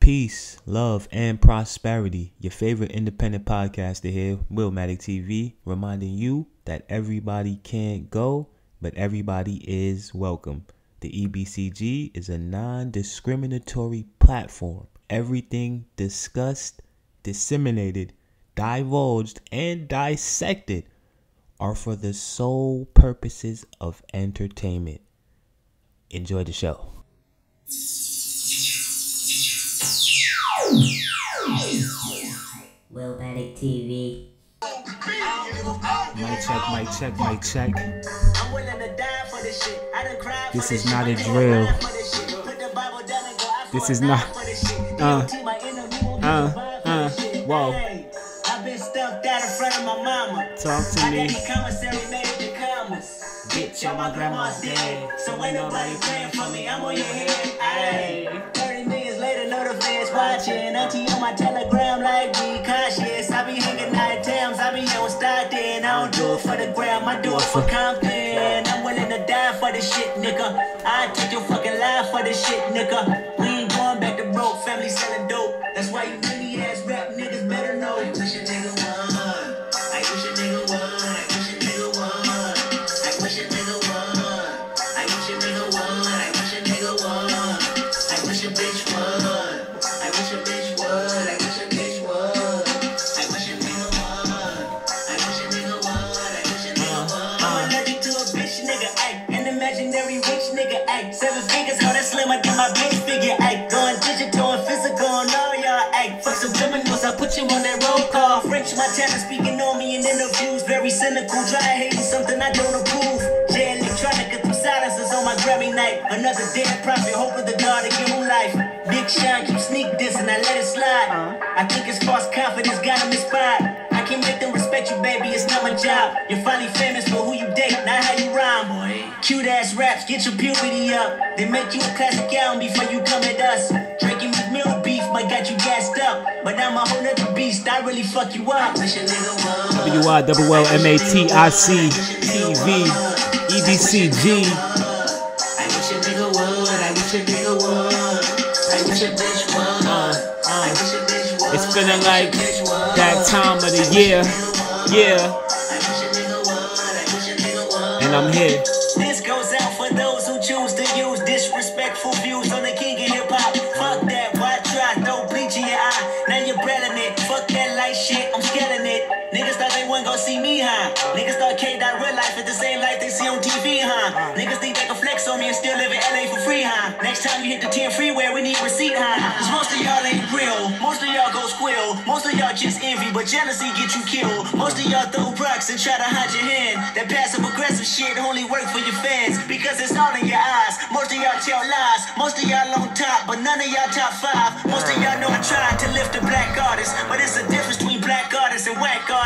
Peace, love, and prosperity. Your favorite independent podcaster here, Willmatic TV, reminding you that everybody can't go, but everybody is welcome. The EBCG is a non-discriminatory platform. Everything discussed, disseminated, divulged, and dissected are for the sole purposes of entertainment. Enjoy the show. Willmatic TV. Mic check. This is not a drill. This is not. Whoa. Talk to me. Bitch, on my grandma's dead. So ain't nobody praying for me. I'm on your head. 30 minutes later, know the fans watching. Auntie on my telegram, like be cautious. I be hanging night times. I be on Stockton. I don't do it for the gram, I do it for Compton. I'm willing to die for this shit, nigga. I take your fucking life for this shit, nigga. We ain't going back to broke, family selling dope. That's why you many ass rap niggas better know. I wish a nigga would. I wish a nigga would. I wish a nigga would. I wish a nigga would. I wish a nigga would. I wish a nigga would. I wish a bitch would. I wish a bitch would. I wish a bitch would. I wish a nigga would. I wish a nigga would. I wish a nigga would. I'm allergic to a bitch nigga act. An imaginary rich nigga act. 7 figures, how that slim, I get my bitch figure act. Going digital and physical and all y'all act. Fuck some criminals, I put you on that roll call. French, my talent speaking on me in interviews. Very cynical, try hating something I don't approve. J Electronica, 2 silencers on my Grammy night. Another dead prophet, hoping the God to give him life. Big Sean keep sneak dissing, I let it slide. I think it's false confidence, got him inspired. I can't make them respect you, baby, it's not my job. You're finally famous for who you date, not how you rhyme, boy. Cute ass raps, get your puberty up. They make you a classic album before you come at us. Drinking McMill beef might got you gassed up, but I'm a whole nother beast, I really fuck you up. WILLMATIC TV EBCG. I wish a nigga would, I wish a nigga would. I wish a bitch would. I wish a bitch would. It's feeling like that time of the year. Yeah. And I'm here. This goes out for those who choose to use disrespectful views on the king of hip hop. Fuck that, why try? Throw bleach in your eye. Now you're breading it. Fuck that light shit, I'm scaling it. Niggas thought they wasn't gon' see me, huh? Niggas thought K-Dot real life is the same life they see on TV, huh? Niggas think they can flex on me and still live in LA for free, huh? Next time you hit the 10 freeway, we need receipt, huh? Cause most of y'all ain't real. Most of y'all go squill. Most of y'all just envy, but jealousy get you killed. Most of y'all throw rocks and try to hide your hand. That passive aggressive shit only work for your fans because it's all in your eyes. Most of y'all tell lies. Most of y'all on top, but none of y'all top 5. Most of y'all know I'm trying to lift a black artist, but it's a difference between black artists and whack artists.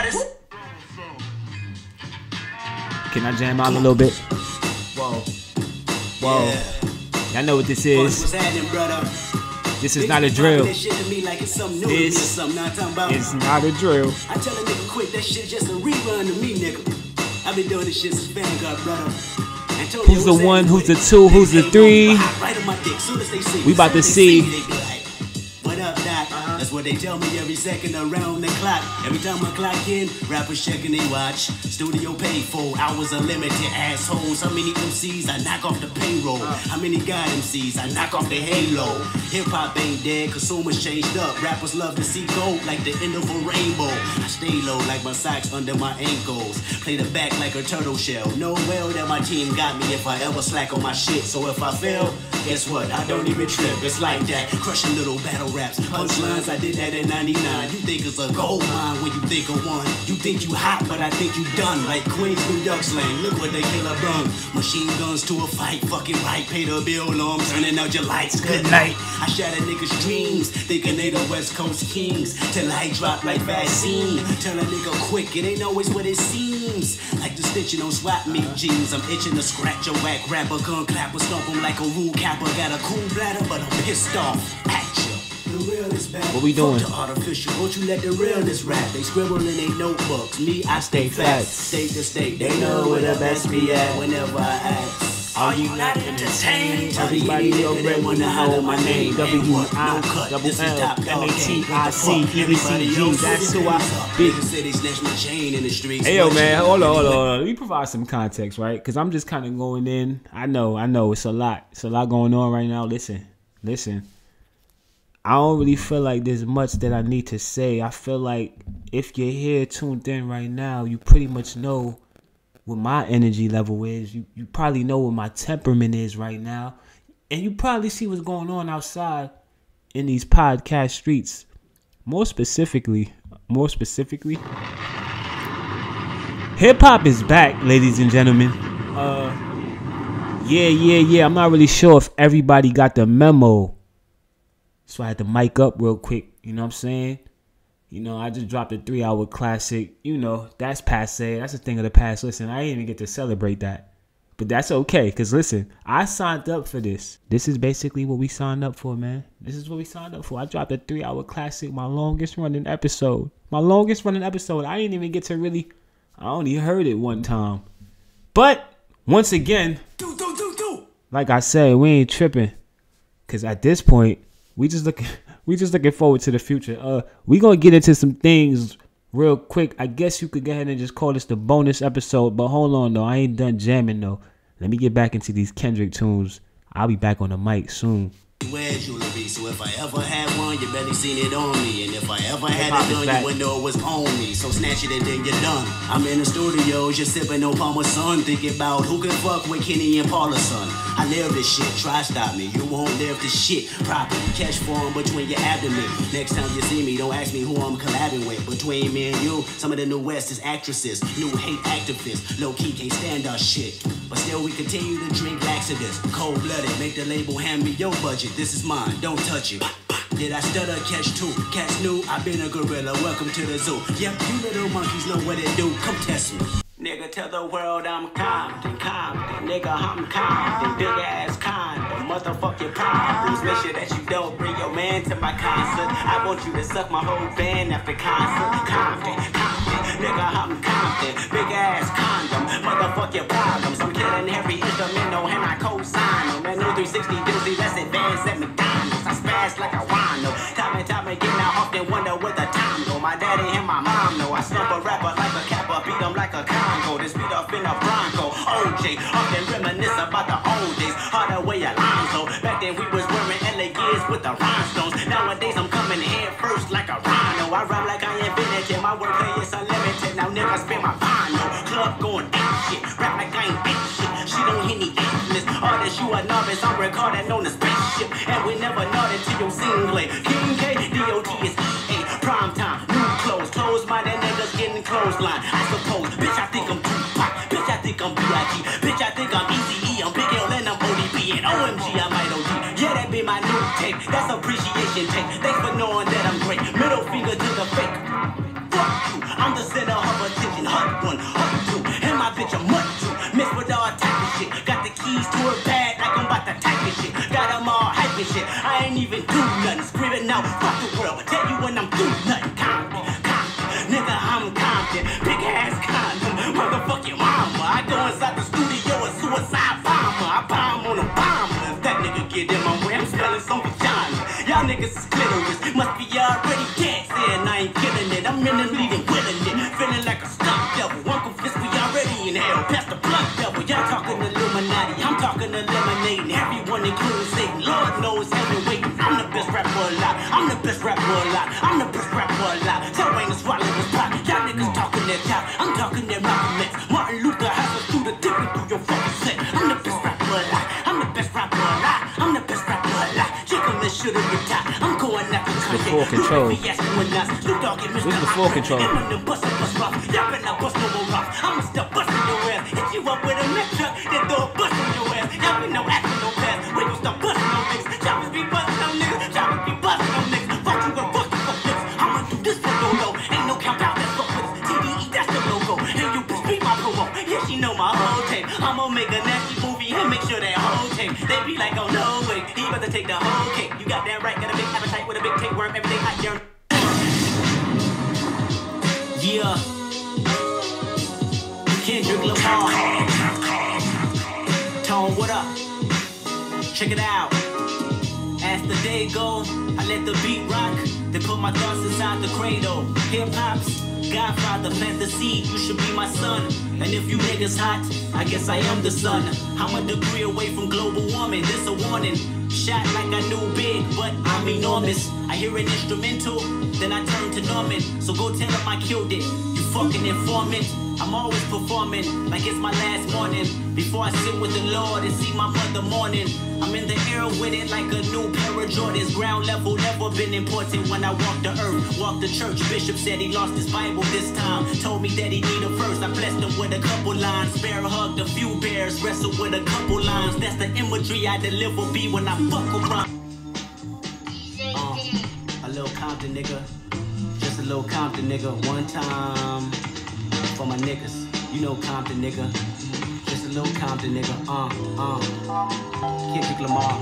Can I jam out a little bit? Whoa. Y'all know what this is. This is not a drill. This is not a drill. I tell a nigga quick, that shit just a rerun to me, nigga. I've been doing this shit since Vanguard, brother. Who's the 1, who's the 2, who's the 3? We about to see. What up, Doc? That's what they tell me every second around the clock. Every time I clock in, rappers checking they watch. Studio paid for, hours unlimited, assholes. How many MCs I knock off the payroll? How many God MCs I knock off the halo? Hip-hop ain't dead, consumers changed up. Rappers love to see gold like the end of a rainbow. I stay low like my socks under my ankles. Play the back like a turtle shell. Know well that my team got me if I ever slack on my shit. So if I fail, guess what? I don't even trip. It's like that. Crushing little battle raps. Punchlines, I did that in 99. You think it's a gold mine when you think of one. You think you hot, but I think you done. Like Queens, New York slang. Look what they kill a brung. Machine guns to a fight. Fucking right. Pay the bill on. Turning out your lights. Good night. I shatter niggas' dreams. Thinking they the West Coast kings. Till I drop like vaccine. Tell a nigga quick. It ain't always what it seems. Like the stitching on swap meet jeans. I'm itching to scratch a whack rapper. Gun clapper. Stomp him like a rule capper. Got a cool bladder, but I'm pissed off. At you. What we doing? Artificial. Won't you let the realness rap? They scribble in their notebooks. Me, I stay fat. State to state. They know where the best be at whenever I ask. Are you not entertained? Everybody already know my name. W-I-L-L-M-A-T-I-C-E-B-C-G. That's who I be. Hey, yo, man. Hold on. Let me provide some context, right? Because I'm just kind of going in. I know. It's a lot. It's a lot going on right now. Listen. I don't really feel like there's much that I need to say. I feel like if you're here tuned in right now, you pretty much know what my energy level is. You probably know what my temperament is right now. And you probably see what's going on outside in these podcast streets. More specifically, hip-hop is back, ladies and gentlemen. Yeah. I'm not really sure if everybody got the memo. So I had to mic up real quick. You know what I'm saying? You know, I just dropped a 3-hour classic. You know, that's passe. That's a thing of the past. Listen, I didn't even get to celebrate that. But that's okay, because listen, I signed up for this. This is basically what we signed up for, man. This is what we signed up for. I dropped a 3-hour classic, my longest running episode. I didn't even get to really, I only heard it one time. But, once again, like I said, we ain't tripping. Because at this point, we just looking forward to the future. We gonna get into some things real quick. I guess you could go ahead and just call this the bonus episode. But hold on though, I ain't done jamming though. Let me get back into these Kendrick tunes. I'll be back on the mic soon. Wear jewelry, so if I ever had one, you barely seen it on me. And if I ever had it done, you would know it was on me. So snatch it and then you're done. I'm in the studio, just sipping on Parmesan, thinking about who can fuck with Kenny and Paula's son. I live this shit, try stop me. You won't live this shit properly. Catch form between your abdomen. Next time you see me, don't ask me who I'm collabing with. Between me and you, some of the new West is actresses, new hate activists. Low key can't stand our shit, but still we continue to drink laxatives. Cold blooded, make the label hand me your budget. This is mine, don't touch it. Did I stutter? Catch two. Cats knew I've been a gorilla. Welcome to the zoo. Yep, you little monkeys know what it do. Come test me. Nigga, tell the world I'm Compton. Nigga, I'm Compton. Big ass Compton. Motherfuck your problems. Make sure that you don't bring your man to my concert. I want you to suck my whole band after concert. Compton. Nigga, I'm Compton. Big ass condom. Motherfuck your problems. I'm killing every instrumental and I co-sign them. Man, no 360 doozy, let's advance at McDonald's. I spaz like a wino. Time and time again, I often wonder where the time go. My daddy and my mom know I slump a rapper like a kappa, beat him like a Congo. Then speed up in a Bronco. OJ, often reminisce about the old days. Hardaway Alonzo. Back then we was wearing LA gears with the rhinestones. Nowadays I'm coming head first like a rhino. I rhyme like I invented it. My wordplay is unlimited. Now niggas spin my vinyl. Club going ape shit. Rap like I ain't ape shit. She don't hit me aimless. Artist, you a novice. I'm recording on the spaceship. And we never nodded to your singlet. King K, DOT is EA. Prime time, new clothes. Close-minded niggas getting clothesline. I suppose, bitch, I think I'm Tupac. Bitch, I think I'm B.I.G. Bitch, I think I'm Eazy-E. I'm Big L and I'm ODB. And OMG, I might OG. Yeah, that be my new tape. That's appreciation tape. Thanks for knowing that I'm great. Middle finger to the fake. Fuck you. I'm the center of attention. Hot one, hot two. And my bitch, I'm mutt too. Miss with all type of shit. Got the keys to her bag like I'm about to type of shit. Got them all hype and shit. I ain't even do nothing. Screaming out, fuck the world. Tell you when I'm through nothing. Compton. Nigga, I'm Compton. Big ass condom. Motherfucking mama. I go inside the studio and suicide bomber. I bomb on a bomber. If that nigga get in my way, I'm smelling some vagina. Y'all niggas is clitoris. Must be already dead. Saying I ain't killing it. I'm in the leading, willing it. Feeling like a stuck devil. Uncle Fist, we already in hell. Past the blood devil. Y'all talking Illuminati. I'm talking eliminating everyone, including Satan. Lord knows heavyweight. I'm the best rapper alive. I'm the best rapper alive. I'm the best rapper alive. Tell Wayne to swallow his pot. Y'all niggas talking that talk. I'm talking that Malcolm X. Martin Luther has a through the dipping through your fucking set. I'm the best rapper alive. I'm the best rapper alive. I'm the best rapper alive. Chicken this shit in your top. I'm going after the full control. This is the full control. I'ma stop busting your ass. Hit you up with a mech truck, then throw a bust on your ass. Y'all be no acting, no pass. We gon' stop busting on niggas. Choppers be busting on niggas. Choppers be busting on niggas. Fuck you and fuck you fuck niggas. I'ma do this for no. Ain't no count out, that's fuck with us. TDE, that's the logo. And you bitch beat my promo. Yeah, she know my whole tape. I'ma make a nasty movie and make sure that whole tape. They be like, oh no way, he about to take the whole cake. You got that right, got a big appetite with a big tapeworm. Everything hot, yearn. Yeah. Kendrick Lamar. Tone, what up? Check it out. As the day goes, I let the beat rock. Then put my thoughts inside the cradle. Hip-hop's Godfather, plant the seed, you should be my son. And if you niggas hot, I guess I am the sun. I'm a degree away from global warming, this a warning. Shot like I knew big, but I'm enormous. I hear an instrumental, then I turn to Norman. So go tell him I killed it, you fucking informant. I'm always performing like it's my last morning. Before I sit with the Lord and see my mother morning. I'm in the air with it like a new pair of Jordans. Ground level, never been important when I walk the earth. Walk the church, Bishop said he lost his Bible this time. Told me that he need a verse, I blessed him with a couple lines. Bear hugged a few bears, wrestled with a couple lines. That's the imagery I deliver be when I fuck around. A little Compton nigga, just a little Compton nigga. One time for my niggas, you know Compton nigga. Just a little Compton nigga, Kendrick Lamar,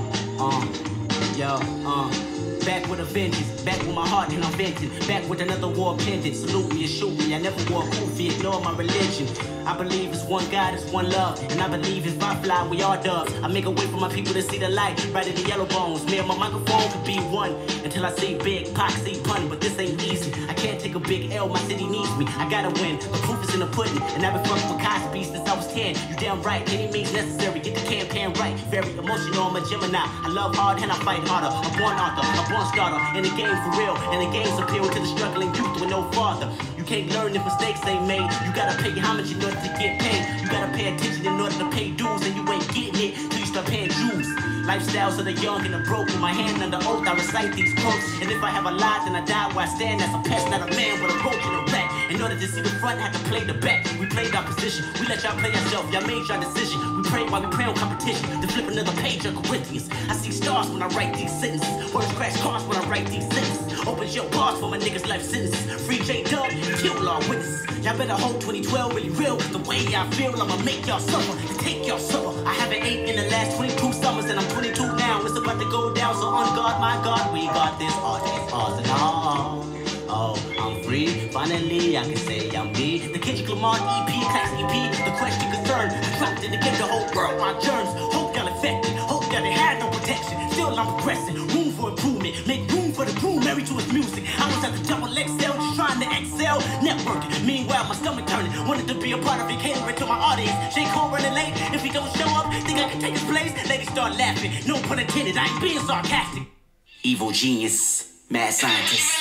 back with a vengeance, back with my heart and I'm venting. Back with another war pendant, salute me and shoot me. I never wore a kufi, ignore my religion. I believe it's one God, it's one love. And I believe if I fly, we all doves. I make a way for my people to see the light, right in the yellow bones. Me and my microphone could be one, until I see big, Pac see pun. But this ain't easy, I can't take a big L, my city needs me. I gotta win, the proof is in the pudding. And I've been fucking with Cosby since I was 10. You damn right, any means necessary, get the campaign right. Very emotional, I'm a Gemini. I love hard and I fight harder. A born author, a born starter. In the game for real, and the game's appeal to the struggling youth with no father. You can't learn if mistakes ain't made. You gotta pay homage in order to get paid. You gotta pay attention in order to pay dues, and you ain't getting it till you start paying dues. Lifestyles of the young and the broke. With my hand under oath, I recite these quotes. And if I have a lie, then I die where I stand. As a pest, not a man with a roach and a rat. In order to see the front, I had to play the back. We played our position. We let y'all play yourself. Y'all made your decision. We pray while we pray on competition. To flip another page of Corinthians. I see stars when I write these sentences. Words crash cars when I write these sentences. Open your bars for my niggas' life sentences. Free J-Dub, kill all witnesses. Y'all better hold 2012 really real. Cause the way I feel, I'ma make y'all suffer. And take y'all suffer. I haven't ate in the last 22 summers and I'm 22 now. It's about to go down, so on God, my God, we got this. All these odds and all. Oh, I'm free. Finally, I can say I'm me. The Kendrick Lamar EP, class EP. The question concern. I dropped it to give the whole world my germs. Hope y'all infected. Hope y'all didn't have no protection. Still, I'm progressing. Room for improvement. Make room for the groom married to his music. I was at the double XL, just trying to excel. Networking. Meanwhile, my stomach turning. Wanted to be a part of it, catering to my audience. J. Cole running late. If he don't show up, think I can take his place? Ladies start laughing. No pun intended. I ain't being sarcastic. Evil genius. Mad scientist.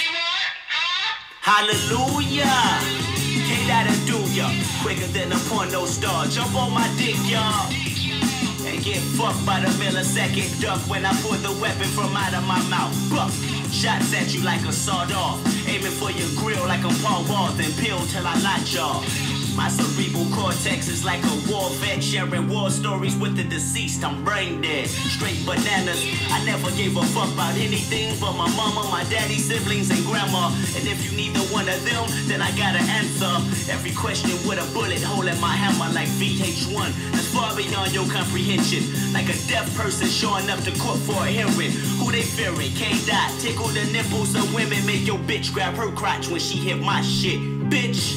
Hallelujah! Can't that'll do ya? Quicker than a porno star. Jump on my dick, y'all. And get fucked by the millisecond duck when I pull the weapon from out of my mouth. Buck. Shots at you like a sawed-off. Aiming for your grill like a Paul Wall. Then peel till I light y'all. My cerebral cortex is like a war vet, sharing war stories with the deceased. I'm brain dead, straight bananas. I never gave a fuck about anything but my mama, my daddy, siblings, and grandma. And if you neither one of them, then I got an answer. Every question with a bullet hole in my hammer like VH1. That's far beyond your comprehension. Like a deaf person showing up to court for a hearing. Who they fearing? K-Dot, tickle the nipples of women. Make your bitch grab her crotch when she hit my shit. Bitch.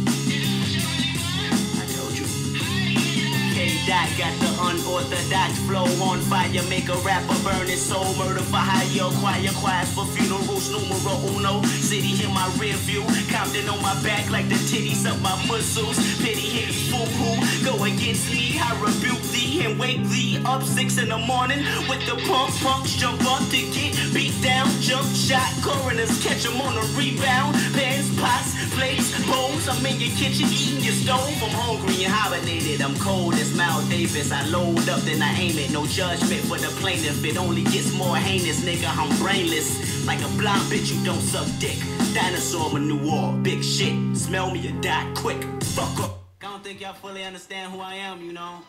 K-Dot got the unorthodox flow on fire. Make a rapper burn his soul. Murder for hire. Choir choirs for funerals. Numero uno. City in my rear view. Compton on my back like the titties of my muscles. Pity hit foo-hoo. Go against me. I rebuke thee and wake thee up 6 in the morning. With the punks jump up to get beat down. Jump shot. Coroners catch them on a rebound. Pans, pots, plates, bowls. I'm in your kitchen eating your stove. I'm hungry and hibernated. I'm cold as Miles Davis. I load up, then I aim it. No judgment for the plaintiff. It only gets more heinous, nigga. I'm brainless. Like a blind bitch, you don't suck dick. Dinosaur manure, big shit. Smell me or die quick. Fuck up. I don't think y'all fully understand who I am, you know.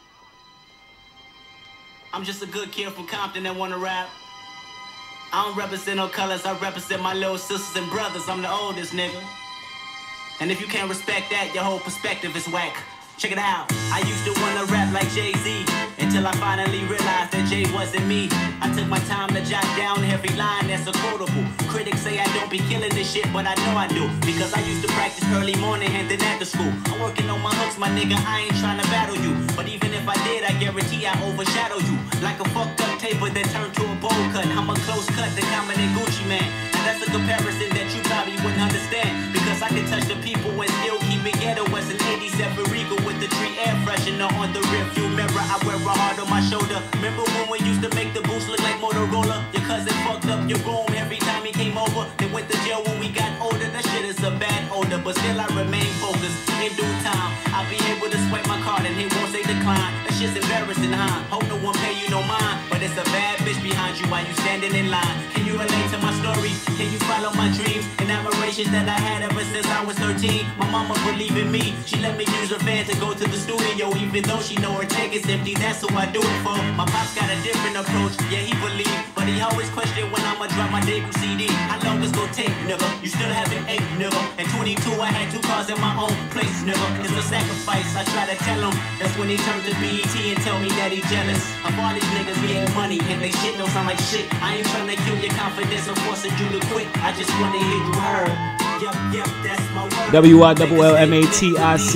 I'm just a good kid from Compton that wanna rap. I don't represent no colors. I represent my little sisters and brothers. I'm the oldest, nigga. And if you can't respect that, your whole perspective is whack. Check it out. I used to wanna rap like Jay-Z until I finally realized that Jay wasn't me. I took my time to jot down every line that's a quotable. Critics say I don't be killing this shit, but I know I do, because I used to practice early morning and then after school. I'm working on my hooks, my nigga, I ain't trying to battle you, but even if I did, I guarantee I overshadow you. Like a fucked up taper that turned to a bowl cut. I'm a close cut, the common and Gucci man. And that's a comparison that you probably wouldn't understand, because I can touch the people and still keep it ghetto as an 87 Regal with the tree air freshener on the rear view mirror. I wear a heart on my shoulder. Remember when we used to make the boots look like Motorola? Your cousin fucked up your room every time he came over. They went to jail when we got older. That shit is a bad odor, but still I remain focused. In due time, I'll be able to swipe my card and he won't say decline. That shit's embarrassing, huh? Hope no one pay you no mind, but it's a bad bitch behind you while you standing in line. Can you relate to my story? Can you follow my dreams and admiration that I had ever since I was 13? My mama believed in me. She let me use her van to go to the studio, even though she know her tank is empty. That's who I do it for. My pops got a different approach. Yeah, he believed, but he always questioned when I'ma drop my debut CD. How long it's gonna take, nigga? You still haven't ate, nigga. At 22, I had 2 cars in my own place, nigga. It's a sacrifice. I try to tell him. That's when he turned to BET and tell me that he jealous of all these niggas getting money and they shit don't sound like shit. I ain't trying to kill your confidence or forcing you to quit. I just wanna hear you heard. Yep, that's my word. WILLMATIC.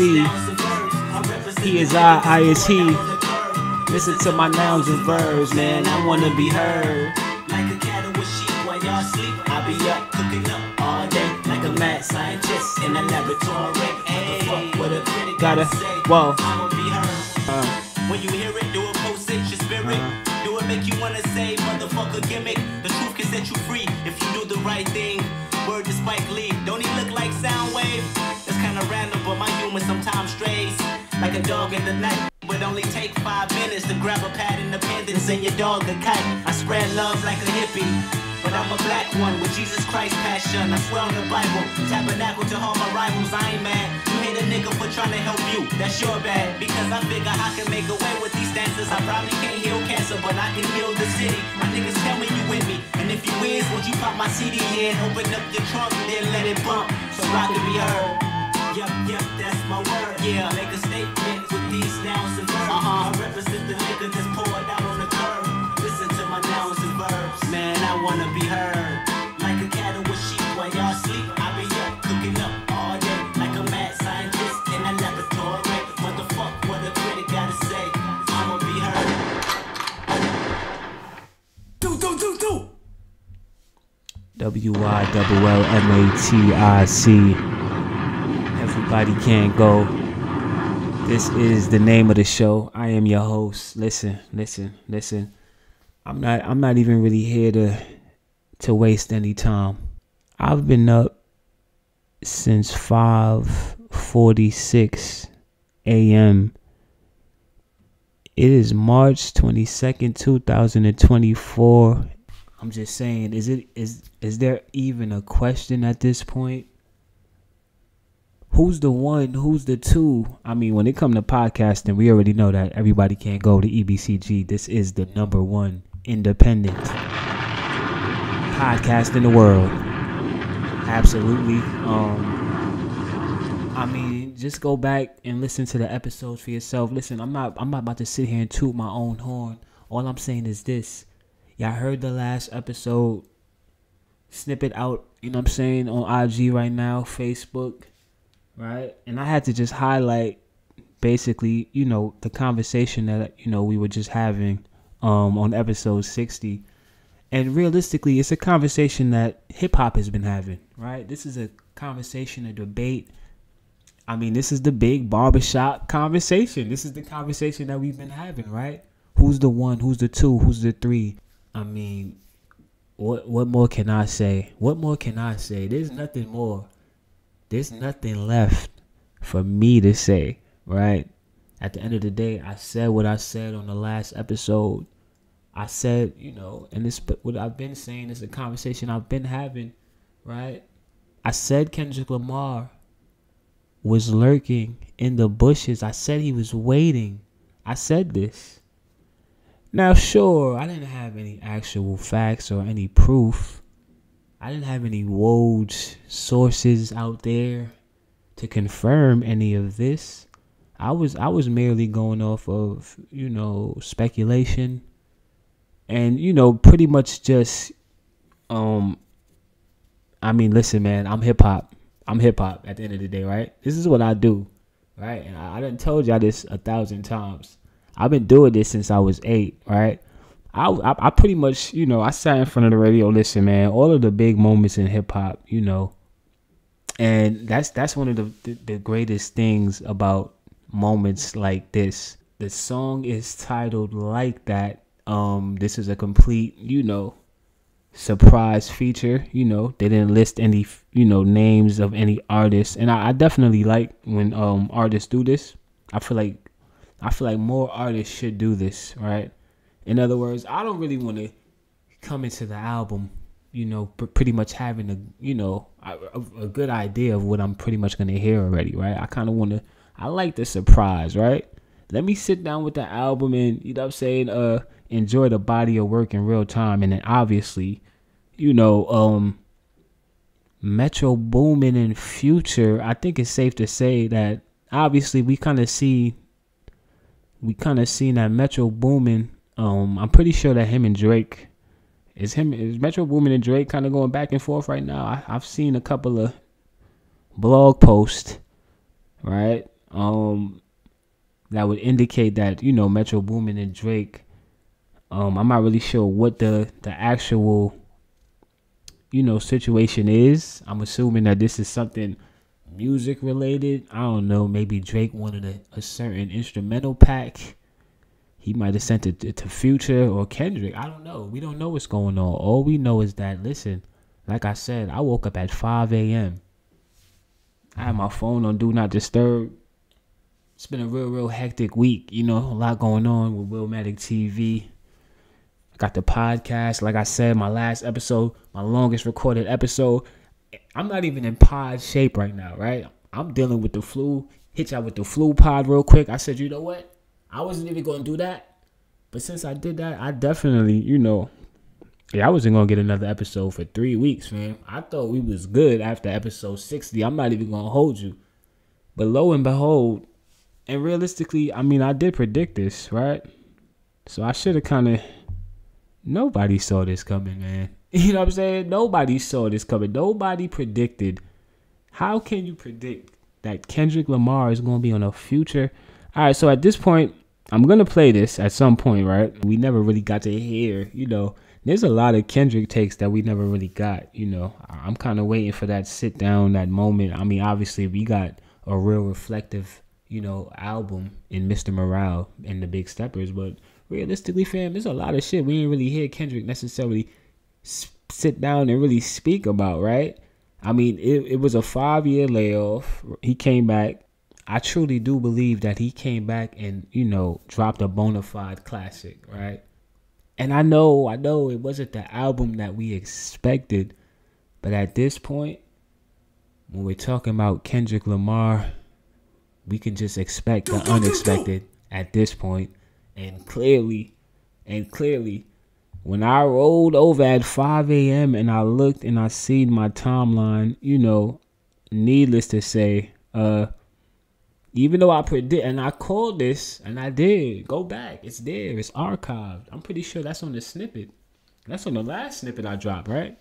He is I is he. Listen to my nouns and verbs, man. I wanna be heard. Like a cattle with sheep while y'all sleep. I be up cooking up all day like a mad scientist in a laboratory. Hey, what a critic Gotta, say. whoa. I'ma be heard. When you hear it, do it pulsate your spirit. Do it make you wanna say, motherfucker gimmick. The truth can set you free if you do the right thing. Word to Spike Lee. Don't he look like Soundwave? It's kinda random, but my humor sometimes strays. Like a dog in the night. But only take 5 minutes to grab a pad and a pen and send your dog a kite. I spread love like a hippie, but I'm a black one with Jesus Christ passion. I swear on the Bible, tabernacle to all my rivals. I ain't mad. You hate a nigga for trying to help you. That's your bad, because I figure I can make a way with these stances. I probably can't heal cancer, but I can heal the city. My niggas tell me you with me, and if you is, would you pop my CD in, open up your trunk, and then let it bump so I can be heard. Yep, that's my word. Yeah, make a statement with these nouns and verbs. I represent the nigga that's poured out on the curb. Listen to my nouns and verbs. Man, I wanna be heard. Like a cattle with sheep while y'all sleep. I be up cooking up all day like a mad scientist in a laboratory. What the fuck, what a critic gotta say? I'ma be heard. Do. WILLMATIC. Everybody can't go. This is the name of the show. I am your host. Listen. I'm not even really here to waste any time. I've been up since 5:46 a.m. It is March 22nd, 2024. I'm just saying, is there even a question at this point? Who's the one? Who's the two? I mean, when it comes to podcasting, we already know that everybody can't go to EBCG. This is the #1 independent podcast in the world. Absolutely. I mean, just go back and listen to the episodes for yourself. Listen, I'm not about to sit here and toot my own horn. All I'm saying is this. Y'all heard the last episode snippet out, you know what I'm saying, on IG right now, Facebook. Right, and I had to just highlight basically, you know, the conversation that, you know, we were just having on episode 60. And realistically, it's a conversation that hip hop has been having, right? This is a conversation, a debate. I mean, this is the big barbershop conversation. This is the conversation that we've been having, right? Who's the one? Who's the two? Who's the three? I mean, what more can I say? What more can I say? There's nothing more. There's nothing left for me to say, right? At the end of the day, I said what I said on the last episode. I said, you know, and this, what I've been saying is a conversation I've been having, right? I said Kendrick Lamar was lurking in the bushes. I said he was waiting. I said this. Now, sure, I didn't have any actual facts or any proof. I didn't have any Woj sources out there to confirm any of this. I was merely going off of, speculation and, pretty much just, listen, man, I'm hip hop. I'm hip hop at the end of the day, right? This is what I do, right? And I done told y'all this 1,000 times. I've been doing this since I was 8, right? I pretty much, I sat in front of the radio, listen, man, all of the big moments in hip hop, and that's one of the greatest things about moments like this. The song is titled Like That. This is a complete, surprise feature. They didn't list any, names of any artists, and I definitely like when artists do this. I feel like more artists should do this, right? In other words, I don't really want to come into the album, pretty much having a good idea of what I'm pretty much gonna hear already, right? I like the surprise, right? Let me sit down with the album and, enjoy the body of work in real time. And then obviously, Metro Boomin and Future, I think it's safe to say that obviously we kind of seen that Metro Boomin, I'm pretty sure that him and Drake, is Metro Boomin and Drake kind of going back and forth right now. I've seen a couple of blog posts, right? That would indicate that, Metro Boomin and Drake, I'm not really sure what the actual, situation is. I'm assuming that this is something music related. I don't know. Maybe Drake wanted a certain instrumental pack. He might have sent it to Future or Kendrick. I don't know. We don't know what's going on. All we know is that, listen, like I said, I woke up at 5 a.m. I had my phone on Do Not Disturb. It's been a real hectic week. A lot going on with Willmatic TV. I got the podcast. Like I said, my last episode, my longest recorded episode. I'm not even in pod shape right now, right? I'm dealing with the flu. Hit y'all with the flu pod real quick. I said, you know what? I wasn't even going to do that. But since I did that, I definitely, I wasn't going to get another episode for 3 weeks, man. I thought we was good after episode 60. I'm not even going to hold you. But lo and behold, and realistically, I did predict this, right? So I should have nobody saw this coming, man. You know what I'm saying? Nobody saw this coming. Nobody predicted. How can you predict that Kendrick Lamar is going to be on a Future? All right, so at this point, I'm going to play this at some point, right? We never really got to hear, there's a lot of Kendrick takes that we never really got, I'm kind of waiting for that sit down, that moment. Obviously, we got a real reflective, album in Mr. Morale and the Big Steppers, but realistically, fam, there's a lot of shit we ain't really hear Kendrick necessarily sit down and really speak about, right? It was a 5-year layoff. He came back. I truly do believe that he came back and, dropped a bona fide classic, right? And I know it wasn't the album that we expected, but at this point, when we're talking about Kendrick Lamar, we can just expect the unexpected at this point. And clearly, when I rolled over at 5 a.m. and I looked and I seen my timeline, needless to say, even though I predict, and I called this, and I did, go back. It's there. It's archived. I'm pretty sure that's on the snippet. That's on the last snippet I dropped, right?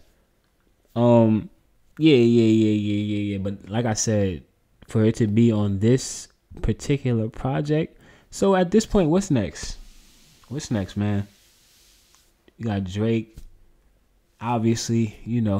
Yeah. But like I said, for it to be on this particular project. So at this point, what's next? What's next, man? You got Drake, obviously,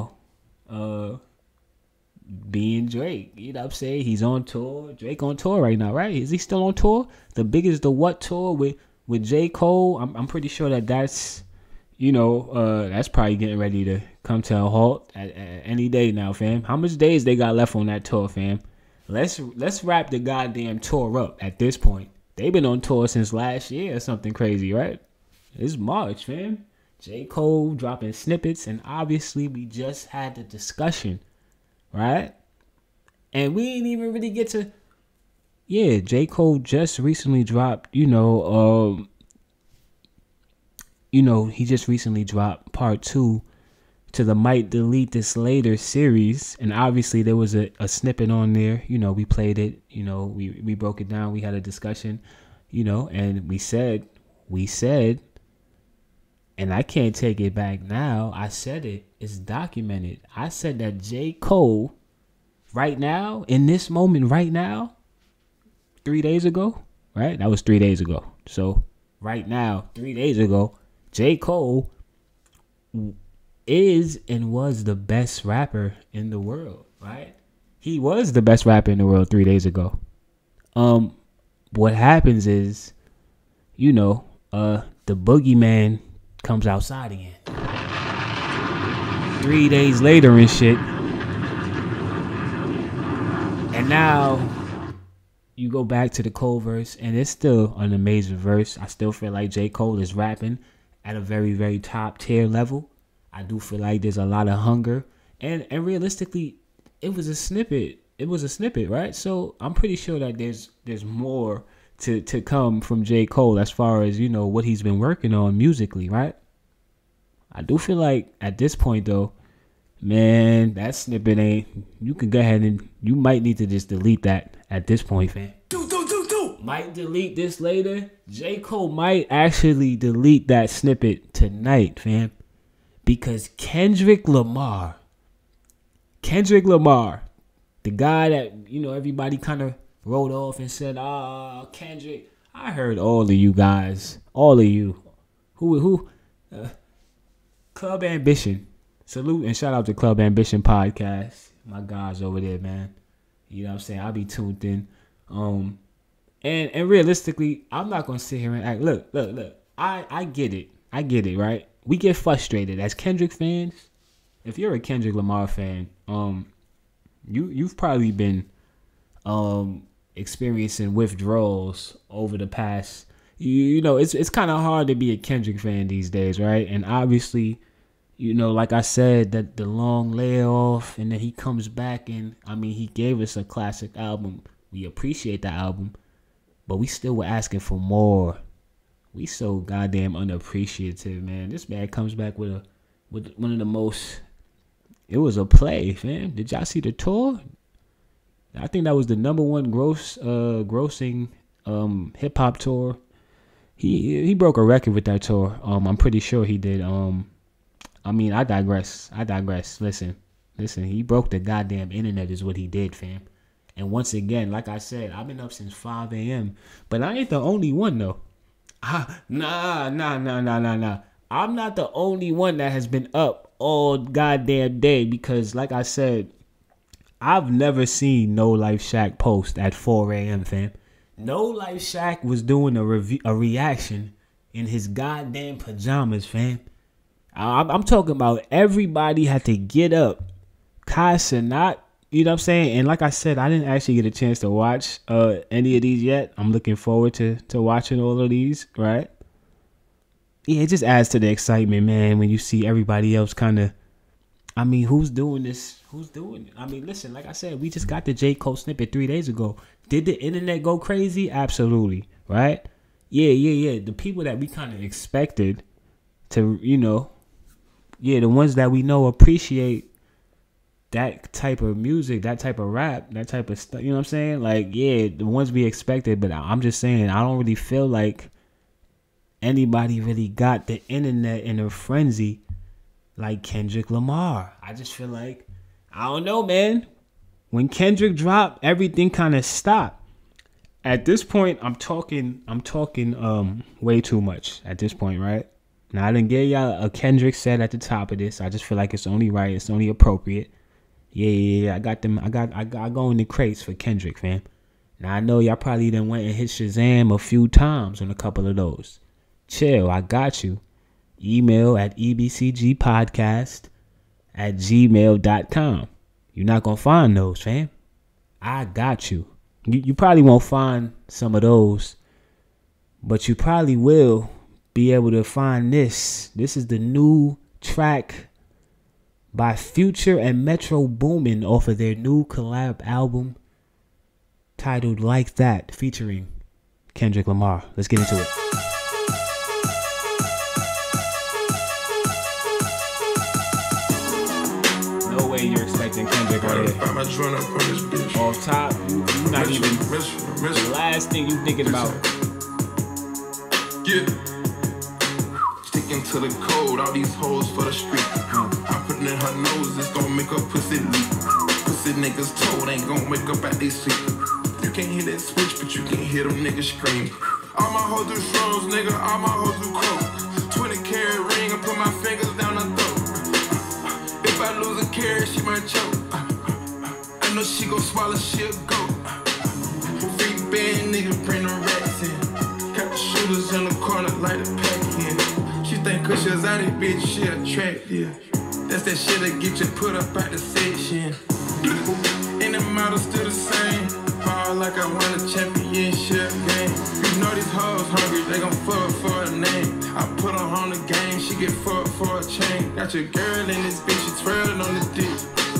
being Drake. You know what I'm saying? He's on tour. Drake on tour right now, right? Is he still on tour? The biggest The What tour with J. Cole. I'm pretty sure that's, that's probably getting ready to come to a halt at any day now, fam. How much days they got left on that tour, fam? Let's wrap the goddamn tour up at this point. They've been on tour since last year or something crazy, right? It's March, fam. J. Cole dropping snippets, and obviously we just had the discussion, right? And we ain't even really get to... Yeah, J. Cole just recently dropped, he just recently dropped part 2 to the Might Delete This Later series, and obviously there was a snippet on there. You know, we played it. You know, we broke it down. We had a discussion. You know, and we said, and I can't take it back now. I said it. It's documented. I said that J. Cole, right now, in this moment, right now, 3 days ago, right? That was 3 days ago. So right now, 3 days ago, J. Cole is and was the best rapper in the world, right? He was the best rapper in the world 3 days ago. What happens is, you know, the boogeyman comes outside again 3 days later and shit. And now you go back to the Cole verse, and it's still an amazing verse. I still feel like J. Cole is rapping at a very, very top tier level. I do feel like there's a lot of hunger. And realistically, it was a snippet. It was a snippet, right? So I'm pretty sure that there's more to come from J. Cole as far as, you know, what he's been working on musically, right? I do feel like at this point, though, man, that snippet ain't... You can go ahead and... You might need to just delete that at this point, fam. Might delete this later. J. Cole might actually delete that snippet tonight, fam. Because Kendrick Lamar, the guy that, you know, everybody kind of wrote off and said, Kendrick. I heard all of you guys, all of you, Club Ambition. Salute and shout out to Club Ambition podcast. My guys over there, man. You know what I'm saying? I'll be tuned in. And realistically, I'm not gonna sit here and act. Look. I get it, right? We get frustrated as Kendrick fans. If you're a Kendrick Lamar fan, you've probably been experiencing withdrawals over the past. You know, it's kind of hard to be a Kendrick fan these days, right? And obviously, you know, like I said, that the long layoff, and then he comes back, and I mean, he gave us a classic album. We appreciate that album, but we still were asking for more. We so goddamn unappreciative, man. This man comes back with one of the most. It was a play, fam. Did y'all see the tour? I think that was the number one grossing hip hop tour. He broke a record with that tour. I'm pretty sure he did. I mean, I digress. Listen. He broke the goddamn internet is what he did, fam. And once again, like I said, I've been up since 5 a.m. But I ain't the only one, though. Nah. I'm not the only one that has been up all goddamn day because, like I said, I've never seen No Life Shaq post at 4 a.m., fam. No Life Shaq was doing a reaction in his goddamn pajamas, fam. I'm talking about everybody had to get up. Kai Cenat, you know what I'm saying? And like I said, I didn't actually get a chance to watch any of these yet. I'm looking forward to watching all of these, right? Yeah, it just adds to the excitement, man, when you see everybody else kind of, I mean, who's doing this? I mean, listen, like I said, we just got the J. Cole snippet 3 days ago. Did the internet go crazy? Absolutely, right? Yeah. The people that we kind of expected to, you know, yeah, the ones that we know appreciate that type of music, that type of rap, that type of stuff, you know what I'm saying? Like, yeah, the ones we expected, but I'm just saying, I don't really feel like anybody really got the internet in a frenzy like Kendrick Lamar. I just feel like, I don't know, man. When Kendrick dropped, everything kind of stopped. At this point, I'm talking way too much at this point, right? Now, I didn't give y'all a Kendrick set at the top of this. I just feel like it's only right. It's only appropriate. Yeah. I got them. I go in the crates for Kendrick, fam. Now, I know y'all probably done went and hit Shazam a few times on a couple of those. Chill. I got you. Email at ebcgpodcast@gmail.com. You're not going to find those, fam. I got you. You probably won't find some of those, but you probably will be able to find this. This is the new track by Future and Metro Boomin off of their new collab album titled Like That, featuring Kendrick Lamar. Let's get into it. way you're expecting Kendrick right here. Off top, you not even the last thing you thinking about. Yeah. Sticking to the code, all these hoes for the street. I put it in her nose, it's gonna make her pussy leak. Pussy niggas told ain't gonna wake up at they sleep. You can't hear that switch, but you can hear them niggas scream. All my hoes do shrooms, nigga, all my hoes do coke. 20-carat ring, I put my fingers down her throat. If I lose a carat, she might choke. I know she gon' swallow, she'll go. Free band, nigga, bring the rats in. Got the shooters in the corner, like the pack in. She think cause she's out of bitch, she attractive. That's that shit that get you put up at the section. And the model still the same. Ball like I won a championship game. You know these hoes hungry, they gon' fuck for a name. I put her on the game, she get fucked for a chain. Got your girl in this bitch, she twirling on the dick.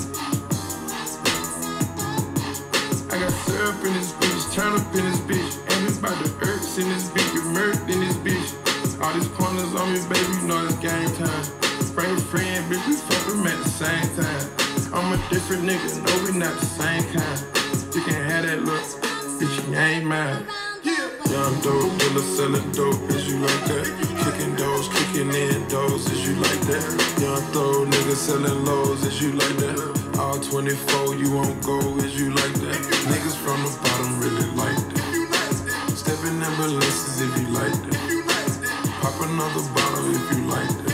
I got syrup in this bitch, turn up in this bitch. And it's about the herbs in this bitch, get murked in this bitch. All these pointers on me, baby, you know it's game time. Bring a friend, bitch, we fuck them at the same time. I'm a different nigga, no, we not the same kind. You can have that look, bitch, you ain't mine. Young dope, dealer selling dope, is you like that? Kicking doors, kicking in doors, is you like that? Young throw, nigga selling lows, is you like that? All 24, you won't go, is you like that? Niggas from the bottom really like that. Stepping ambulances if you like that. Pop another bottle if you like that.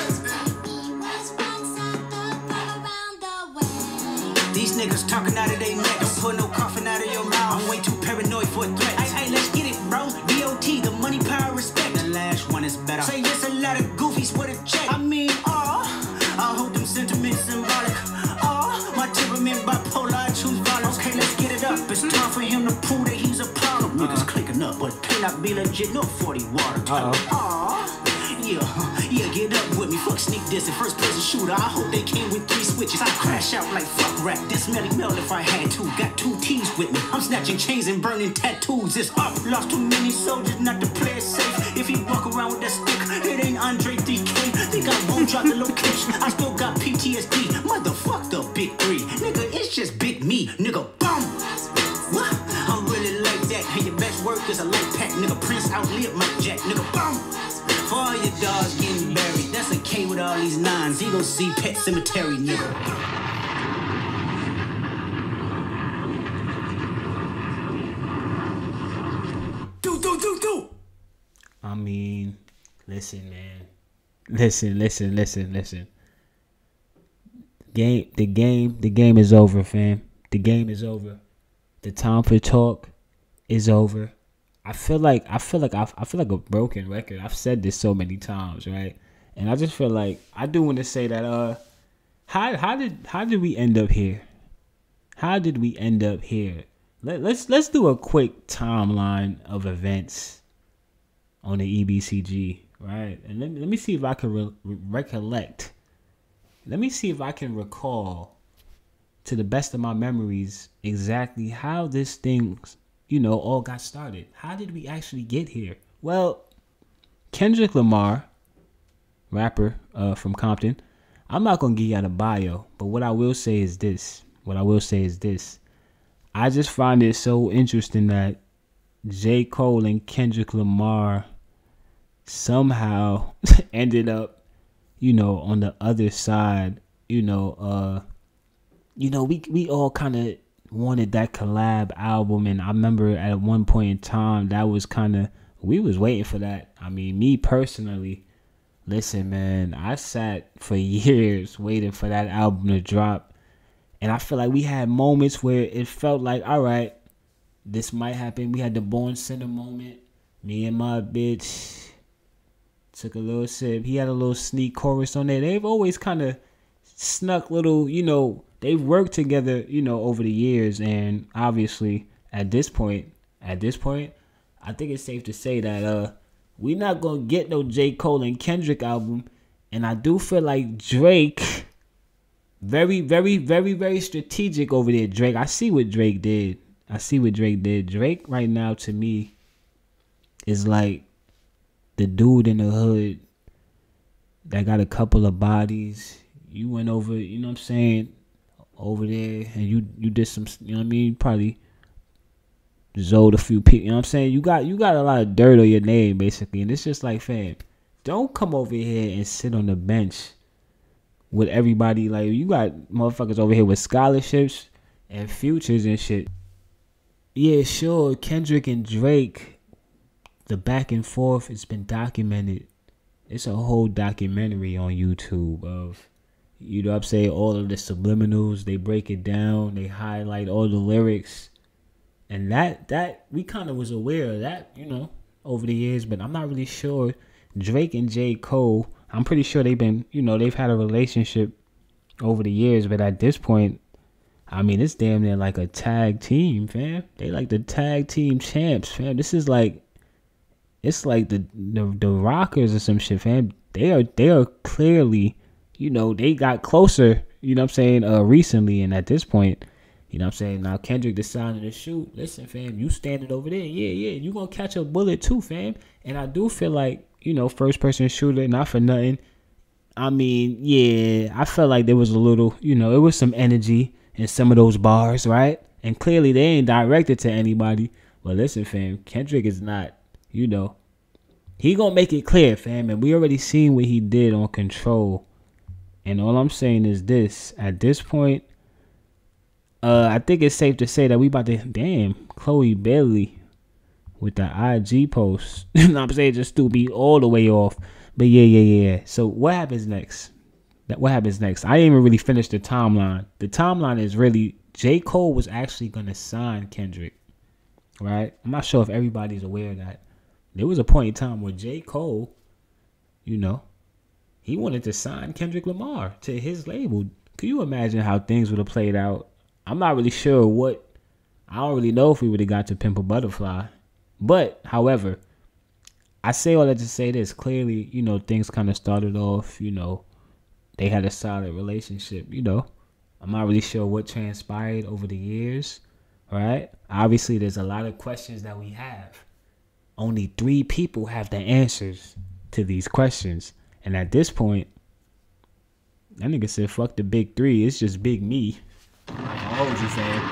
These niggas talking out of their neck. Don't put no coffin out of your mouth. I'm way too paranoid for a threat. Hey, let's get it, bro. DOT, the money, power, respect. The last one is better. Say yes, a lot of goofies with a check. I mean, I hope them sentiments symbolic. My temperament bipolar, I choose violence. Okay, let's get it up. It's time for him to prove that he's a problem. Niggas clicking up, but cannot be legit. No 40 water. Yeah, get up with me. Fuck sneak this and first person shooter. I hope they came with 3 switches. I crash out like fuck rap. This smelly melt if I had to. Got 2 T's with me. I'm snatching chains and burning tattoos. It's up. Lost too many soldiers not to play it safe. If he walk around with that stick, it ain't Andre 3K. Think I won't drop the location. I still got PTSD. Motherfuck the big 3. Nigga, it's just big me. Nigga, boom. What? I'm really like that. Hey, your best work is a light pack. Nigga, Prince outlived Mike Jack. Nigga, boom. For all your dogs getting buried, that's a K with all these 9s. He gon' see Pet Cemetery, nigga. Do. I mean, listen, man. Listen. The game is over, fam. The game is over. The time for talk is over. I feel like a broken record. I've said this so many times, right? And I just feel like I do want to say that how did we end up here? How did we end up here? Let's do a quick timeline of events on the EBCG, right? And let me see if I can recollect. Let me see if I can recall to the best of my memories exactly how this thing, all got started. How did we actually get here? Well, Kendrick Lamar, rapper from Compton. I'm not going to give you out a bio, but what I will say is this. I just find it so interesting that J. Cole and Kendrick Lamar somehow ended up, on the other side. We all kind of wanted that collab album, and I remember at one point in time that was we was waiting for that. I mean, me personally, listen, man, I sat for years waiting for that album to drop, and I feel like we had moments where it felt like, all right, this might happen. We had the Born Sinner moment. Me and my bitch took a little sip. He had a little sneak chorus on there. They've always kind of snuck little, they've worked together, over the years. And obviously at this point, I think it's safe to say that we're not going to get no J. Cole and Kendrick album. And I do feel like Drake, very, very, very, very strategic over there. Drake, I see what Drake did. Drake right now to me is like the dude in the hood that got a couple of bodies. You went over, you know what I'm saying? over there, and you did some, you know what I mean, probably zoed a few people, you know what I'm saying? You got a lot of dirt on your name, basically, and it's just like, fam, don't come over here and sit on the bench with everybody. Like, you got motherfuckers over here with scholarships and futures and shit. Yeah, sure, Kendrick and Drake, the back and forth, it's been documented. It's a whole documentary on YouTube of, you know what I'm saying, all of the subliminals. They break it down. They highlight all the lyrics. And that we kind of was aware of that, you know, over the years. But I'm not really sure. Drake and J. Cole, I'm pretty sure they've been, you know, they've had a relationship over the years. But at this point, I mean, it's damn near like a tag team, fam. They like the tag team champs, fam. This is like, it's like the Rockers or some shit, fam. They are clearly, you know, they got closer, you know what I'm saying, recently. And at this point, you know what I'm saying, now Kendrick decided to shoot. Listen, fam, you standing over there. Yeah, you gonna catch a bullet too, fam. And I do feel like, you know, first person shooter, not for nothing. I mean, yeah, I felt like there was a little, you know, it was some energy in some of those bars, right? And clearly they ain't directed to anybody. But listen, fam, Kendrick is not, you know, he gonna make it clear, fam. And we already seen what he did on Control. And all I'm saying is this. At this point, I think it's safe to say that we about to, damn, Chloe Bailey with the IG post. You know what I'm saying? Just to be all the way off. But yeah. So what happens next? What happens next? I didn't even really finish the timeline. The timeline is really, J. Cole was actually going to sign Kendrick, right? I'm not sure if everybody's aware of that. There was a point in time where J. Cole, you know, he wanted to sign Kendrick Lamar to his label. Can you imagine how things would have played out? I'm not really sure I don't really know if we would have got to Pimp a Butterfly. But, however, I say all that to say this. Clearly, you know, things kind of started off, you know, they had a solid relationship, you know. I'm not really sure what transpired over the years, right? Obviously, there's a lot of questions that we have. Only 3 people have the answers to these questions. And at this point, that nigga said, fuck the big 3. It's just big me. How old you, fam?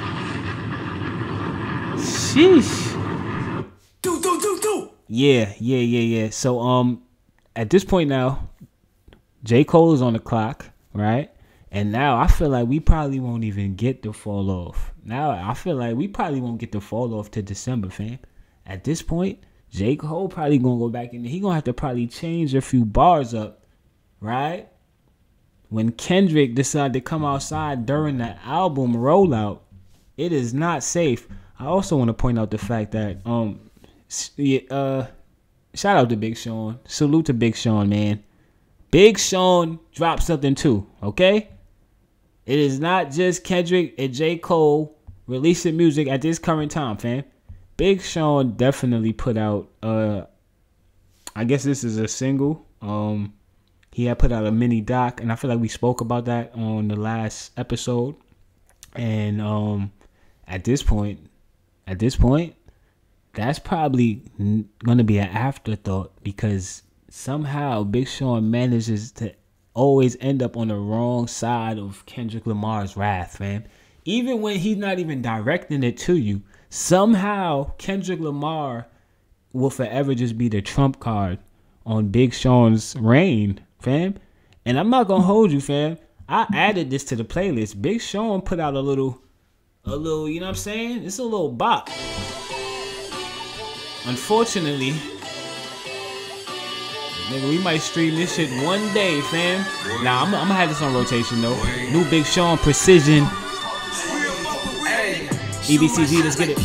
Sheesh. Do. Yeah. So, at this point now, J. Cole is on the clock, right? And now I feel like we probably won't even get the fall off. Now I feel like we probably won't get the fall off to December, fam. At this point, J. Cole probably gonna go back in there. He gonna have to probably change a few bars up, right? When Kendrick decided to come outside during the album rollout, it is not safe. I also want to point out the fact that shout out to Big Sean. Salute to Big Sean, man. Big Sean dropped something too, okay? It is not just Kendrick and J. Cole releasing music at this current time, fam. Big Sean definitely put out, I guess this is a single. He had put out a mini doc, and I feel like we spoke about that on the last episode. And at this point, that's probably going to be an afterthought, because somehow Big Sean manages to always end up on the wrong side of Kendrick Lamar's wrath, man. Even when he's not even directing it to you, somehow Kendrick Lamar will forever just be the trump card on Big Sean's reign, fam. And I'm not going to hold you, fam. I added this to the playlist. Big Sean put out a little, you know what I'm saying? It's a little bop. Unfortunately, nigga, we might stream this shit one day, fam. Nah, I'm gonna have this on rotation though. New Big Sean Precision. EBCG, let's get it.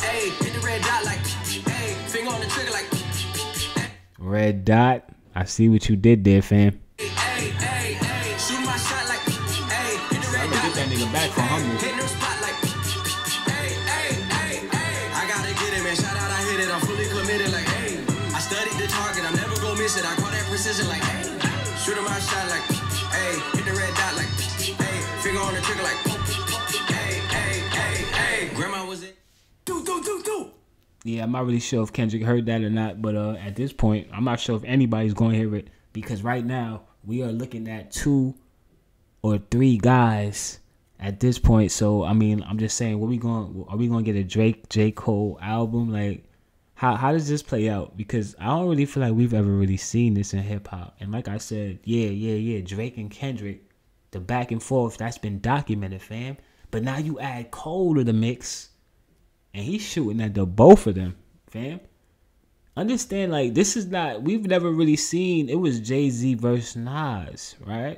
Red dot. I see what you did there, fam. I'm gonna get that nigga back for humble. I gotta get it, man. Shout out, I hit it. I'm fully committed, like, hey. I studied the target. I'm never gonna miss it. I call that precision, like, hey. Shoot him my shot, like, hey. Hit the red dot, like, hey. Finger on the trigger, like, hey. Grandma was it. Do. Yeah, I'm not really sure if Kendrick heard that or not, but at this point, I'm not sure if anybody's going to hear it, because right now we are looking at 2 or 3 guys at this point. So I mean, I'm just saying, are we gonna get a Drake J. Cole album? Like, how does this play out? Because I don't really feel like we've ever really seen this in hip hop. And like I said, yeah, Drake and Kendrick, the back and forth, that's been documented, fam. But now you add Cole to the mix, and he's shooting at the both of them, fam. Understand, like, this is not, we've never really seen, it was Jay-Z versus Nas, right?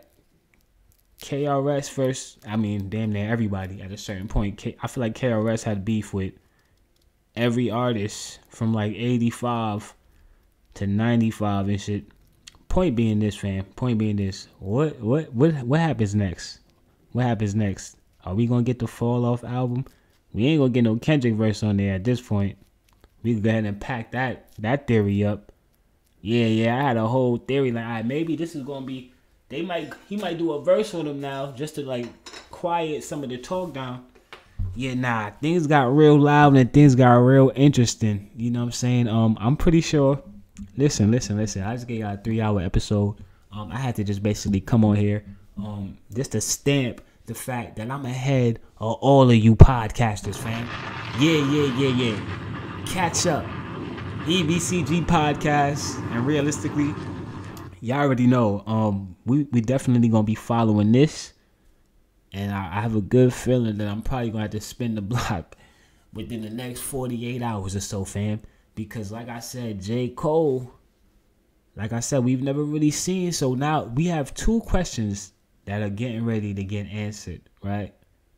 KRS versus, I mean, damn near everybody at a certain point. I feel like KRS had beef with every artist from like 85 to 95 and shit. Point being this, fam. Point being this. What happens next? What happens next? Are we gonna get the Fall Off album? We ain't gonna get no Kendrick verse on there at this point. We can go ahead and pack that theory up. Yeah, I had a whole theory like, all right, maybe this is gonna be, he might do a verse on them now just to like quiet some of the talk down. Yeah, nah, things got real loud and things got real interesting. You know what I'm saying? I'm pretty sure. Listen. I just gave y'all a 3-hour episode. I had to just basically come on here, just to stamp the fact that I'm ahead of all of you podcasters, fam. Yeah. Catch up. EBCG podcast, and realistically, y'all already know. We definitely gonna be following this, and I have a good feeling that I'm probably gonna have to spin the block within the next 48 hours or so, fam. Because like I said, J. Cole, like I said, we've never really seen. So now we have 2 questions that are getting ready to get answered, right?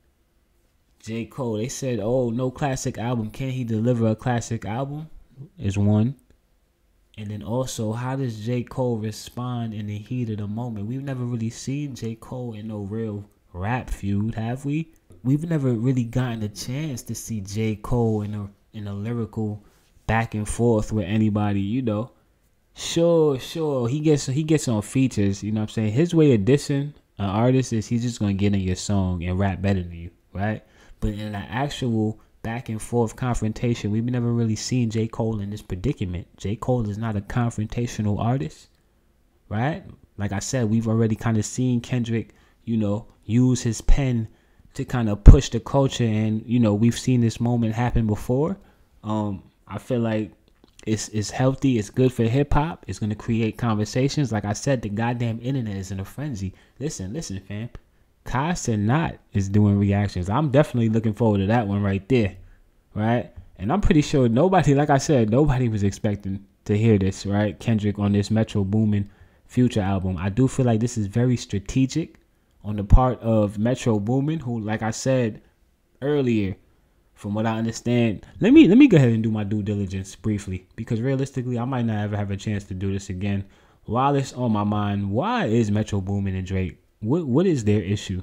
J. Cole, they said, oh, no classic album. Can he deliver a classic album? Is one. And then also, how does J. Cole respond in the heat of the moment? We've never really seen J. Cole in no real rap feud, have we? We've never really gotten a chance to see J. Cole in a lyrical back and forth with anybody, you know. Sure, he gets on features, you know what I'm saying? His way of dissing an artist is he's just gonna get in your song and rap better than you, right? But in an actual back and forth confrontation, we've never really seen J. Cole in this predicament. J. Cole is not a confrontational artist, right? Like I said, we've already kind of seen Kendrick, you know, use his pen to kind of push the culture, and you know, we've seen this moment happen before. I feel like it's healthy, it's good for hip hop, it's gonna create conversations. Like I said, the goddamn internet is in a frenzy. Listen, fam. Kai Cenat is doing reactions. I'm definitely looking forward to that one right there, right? And I'm pretty sure nobody, like I said, nobody was expecting to hear this, right? Kendrick on this Metro Boomin Future album. I do feel like this is very strategic on the part of Metro Boomin, who, like I said earlier, from what I understand, let me go ahead and do my due diligence briefly, because realistically, I might not ever have a chance to do this again. While it's on my mind, why is Metro Boomin and Drake? What is their issue?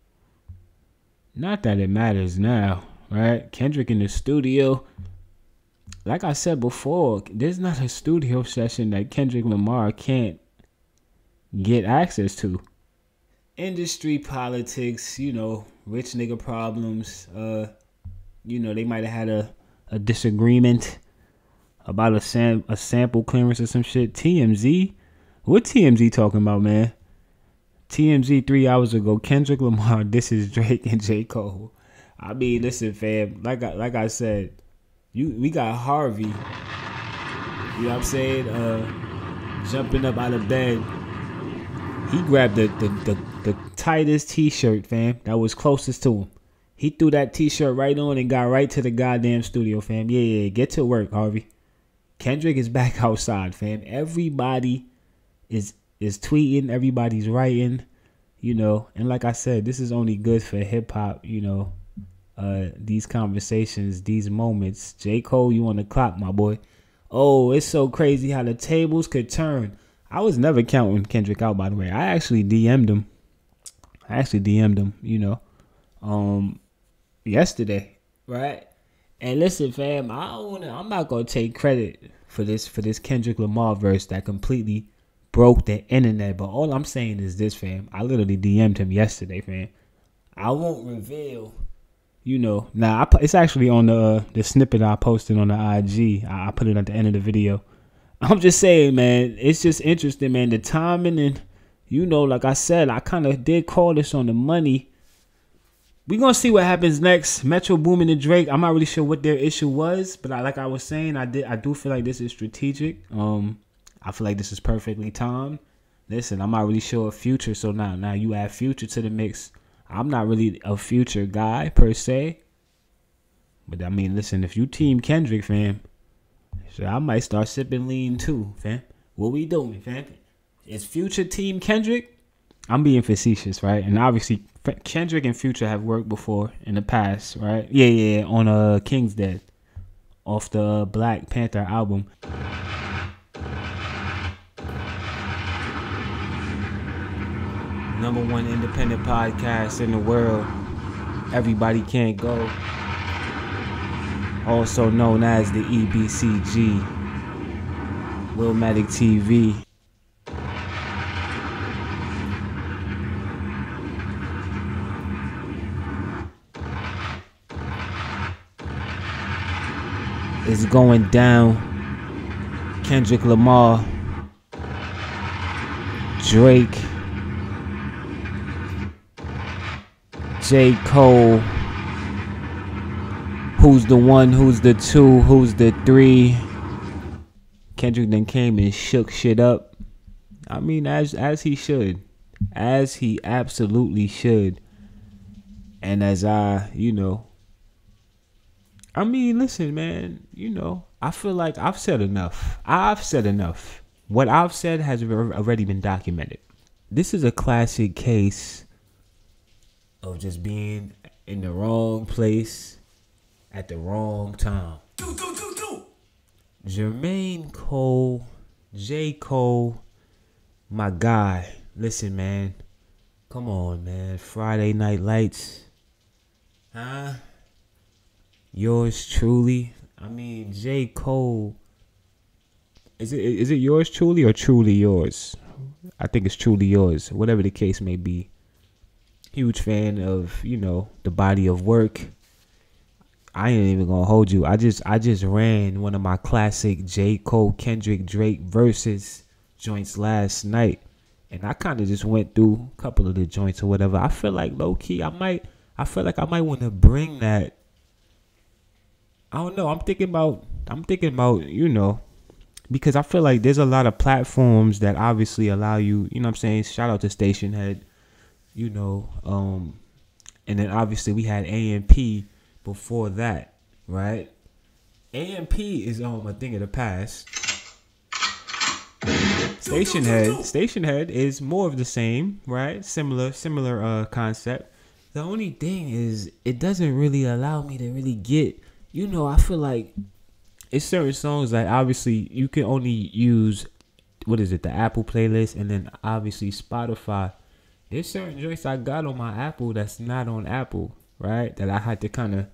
Not that it matters now, right? Kendrick in the studio. Like I said before, there's not a studio session that Kendrick Lamar can't get access to. Industry politics, you know, rich nigga problems. You know, they might have had a disagreement about a sample clearance or some shit. TMZ? What TMZ talking about, man? TMZ 3 hours ago, Kendrick Lamar, this is Drake and J. Cole. I mean, listen, fam, like I said, we got Harvey, you know what I'm saying, jumping up out of bed. He grabbed the tightest t-shirt, fam, that was closest to him. He threw that t-shirt right on and got right to the goddamn studio, fam. Yeah, get to work, Harvey. Kendrick is back outside, fam. Everybody is tweeting, everybody's writing, you know, and like I said, this is only good for hip hop, you know, these conversations, these moments. J. Cole, you on the clock, my boy. Oh, it's so crazy how the tables could turn. I was never counting Kendrick out, by the way. I actually DM'd him, you know, yesterday, right? And listen, fam, I'm not gonna take credit for this Kendrick Lamar verse that completely broke the internet, but all I'm saying is this, fam. I literally DM'd him yesterday, fam. I won't reveal, you know. Now it's actually on the snippet I posted on the IG. I put it at the end of the video. I'm just saying, man, it's just interesting, man. The timing, and you know, like I said, I kind of did call this on the money We gonna see what happens next. Metro Boomin and Drake. I'm not really sure what their issue was, but like I was saying, I do feel like this is strategic. I feel like this is perfectly timed. Listen, I'm not really sure of Future, so now you add Future to the mix. I'm not really a Future guy per se, but I mean, listen, if you team Kendrick, fam, so I might start sipping lean too, fam. What we doing, fam? Is Future team Kendrick? I'm being facetious, right? And obviously, Kendrick and Future have worked before in the past, right? Yeah, on King's Dead, off the Black Panther album. Number one independent podcast in the world. Everybody Can't Go. Also known as the EBCG. Willmatic TV. It's going down. Kendrick Lamar, Drake, J. Cole. Who's the one? Who's the two? Who's the three? Kendrick then came and shook shit up. I mean, as he should, as he absolutely should, and as I mean, listen, man, I feel like I've said enough. What I've said has already been documented. This is a classic case of just being in the wrong place at the wrong time. Jermaine Cole, J. Cole, my guy. Listen, man. Come on, man. Friday Night Lights. Huh? Yours truly. I mean, J. Cole. Is it yours truly or truly yours? I think it's truly yours. Whatever the case may be. Huge fan of, the body of work. I ain't even gonna hold you. I just ran one of my classic J. Cole, Kendrick, Drake versus joints last night. And I kind of just went through a couple of the joints or whatever. I feel like low key, I feel like I might want to bring that. I don't know. I'm thinking about, because I feel like there's a lot of platforms that obviously allow you, what I'm saying? Shout out to Station Head, and then obviously we had AMP before that, right? AMP is a thing of the past. Station Head is more of the same, right? Similar concept. The only thing is it doesn't really allow me to really get, I feel like it's certain songs that obviously you can only use, the Apple playlist, and then obviously Spotify. There's certain joints I got on my Apple that's not on Apple, right? That I had to kind of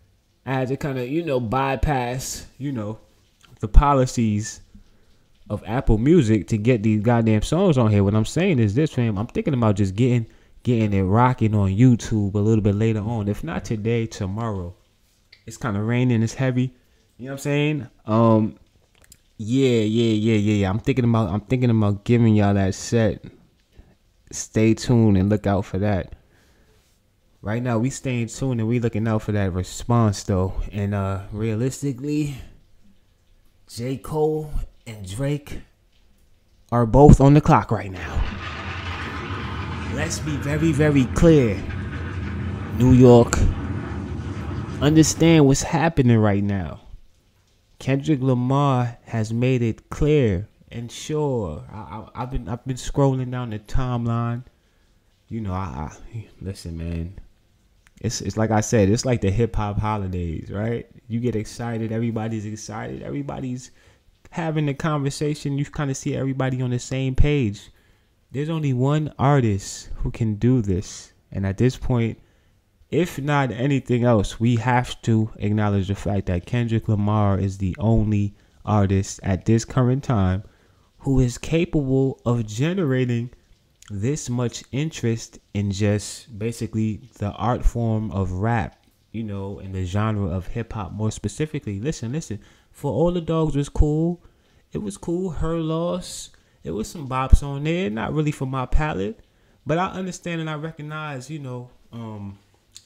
bypass, the policies of Apple Music to get these goddamn songs on here. What I'm saying is this, fam. I'm thinking about just getting it rocking on YouTube a little bit later on. If not today, tomorrow. It's kind of raining. It's heavy. You know what I'm saying? Yeah. I'm thinking about giving y'all that set. Stay tuned and look out for that. Right now, we staying tuned and we looking out for that response, though. And realistically, J. Cole and Drake are both on the clock right now. Let's be very, very clear. New York, understand what's happening right now. Kendrick Lamar has made it clear and sure. I've been scrolling down the timeline. Listen, man. It's like I said, it's like the hip hop holidays, right? You get excited, everybody's excited, everybody's having a conversation. You kind of see everybody on the same page. There's only one artist who can do this, and at this point, if not anything else, we have to acknowledge the fact that Kendrick Lamar is the only artist at this current time who is capable of generating this much interest in just basically the art form of rap, in the genre of hip hop more specifically. Listen. For All the Dogs was cool. It was cool. Her Loss. It was some bops on there. Not really for my palate, but I understand and I recognize,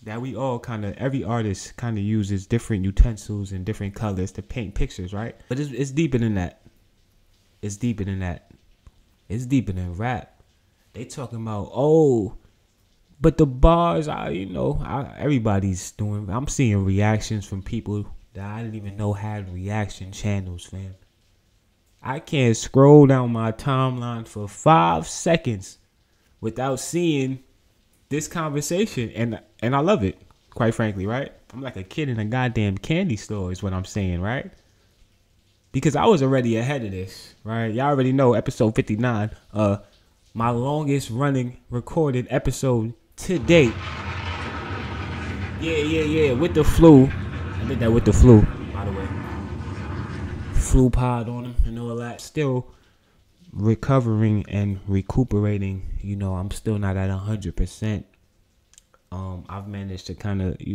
that we all every artist kind of uses different utensils and different colors to paint pictures, right? But it's deeper than that. It's deeper than that. It's deeper than rap. They talking about, oh, but the bars, everybody's doing. I'm seeing reactions from people that I didn't even know had reaction channels, fam. I can't scroll down my timeline for 5 seconds without seeing this conversation, and I love it, quite frankly, right? I'm like a kid in a goddamn candy store is what I'm saying, right? Because I was already ahead of this, right? Y'all already know episode 59, my longest running recorded episode to date. Yeah, with the flu. I did that with the flu, by the way. Flu pod on him and all that. Still recovering and recuperating. I'm still not at 100%. I've managed to kind of,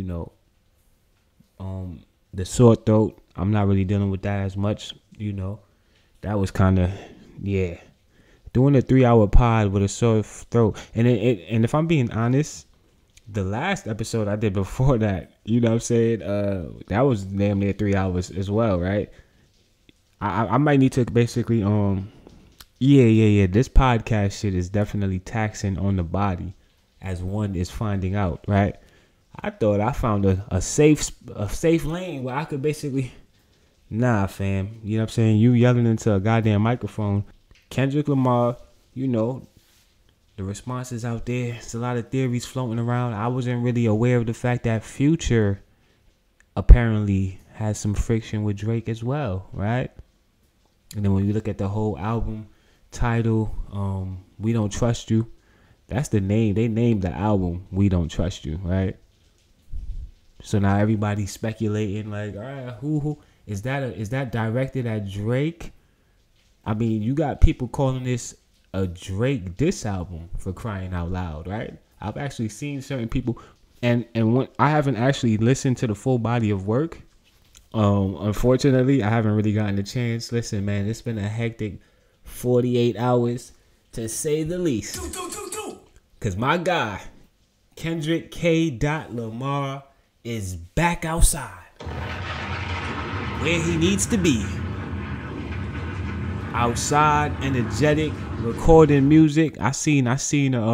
the sore throat. I'm not really dealing with that as much. That was kind of, yeah. Doing a 3-hour pod with a sore throat. And if I'm being honest, the last episode I did before that, you know what I'm saying? That was damn near 3 hours as well, right? I might need to basically, yeah. This podcast shit is definitely taxing on the body, as one is finding out, right? I thought I found a safe lane where I could basically, nah, fam. You know what I'm saying? You yelling into a goddamn microphone. Kendrick Lamar, the responses out there. There's a lot of theories floating around. I wasn't really aware of the fact that Future apparently has some friction with Drake as well, right? And then when you look at the whole album title, We Don't Trust You, that's the name. They named the album We Don't Trust You, right? So now everybody's speculating like, all right, who is that directed at Drake? I mean, you got people calling this a Drake diss album, for crying out loud, right? I've actually seen certain people, and when I haven't actually listened to the full body of work. Unfortunately, I haven't really gotten a chance. Listen, man, it's been a hectic 48 hours to say the least. Cause my guy, Kendrick K. Lamar, is back outside, where he needs to be. Outside, energetic, recording music. I seen a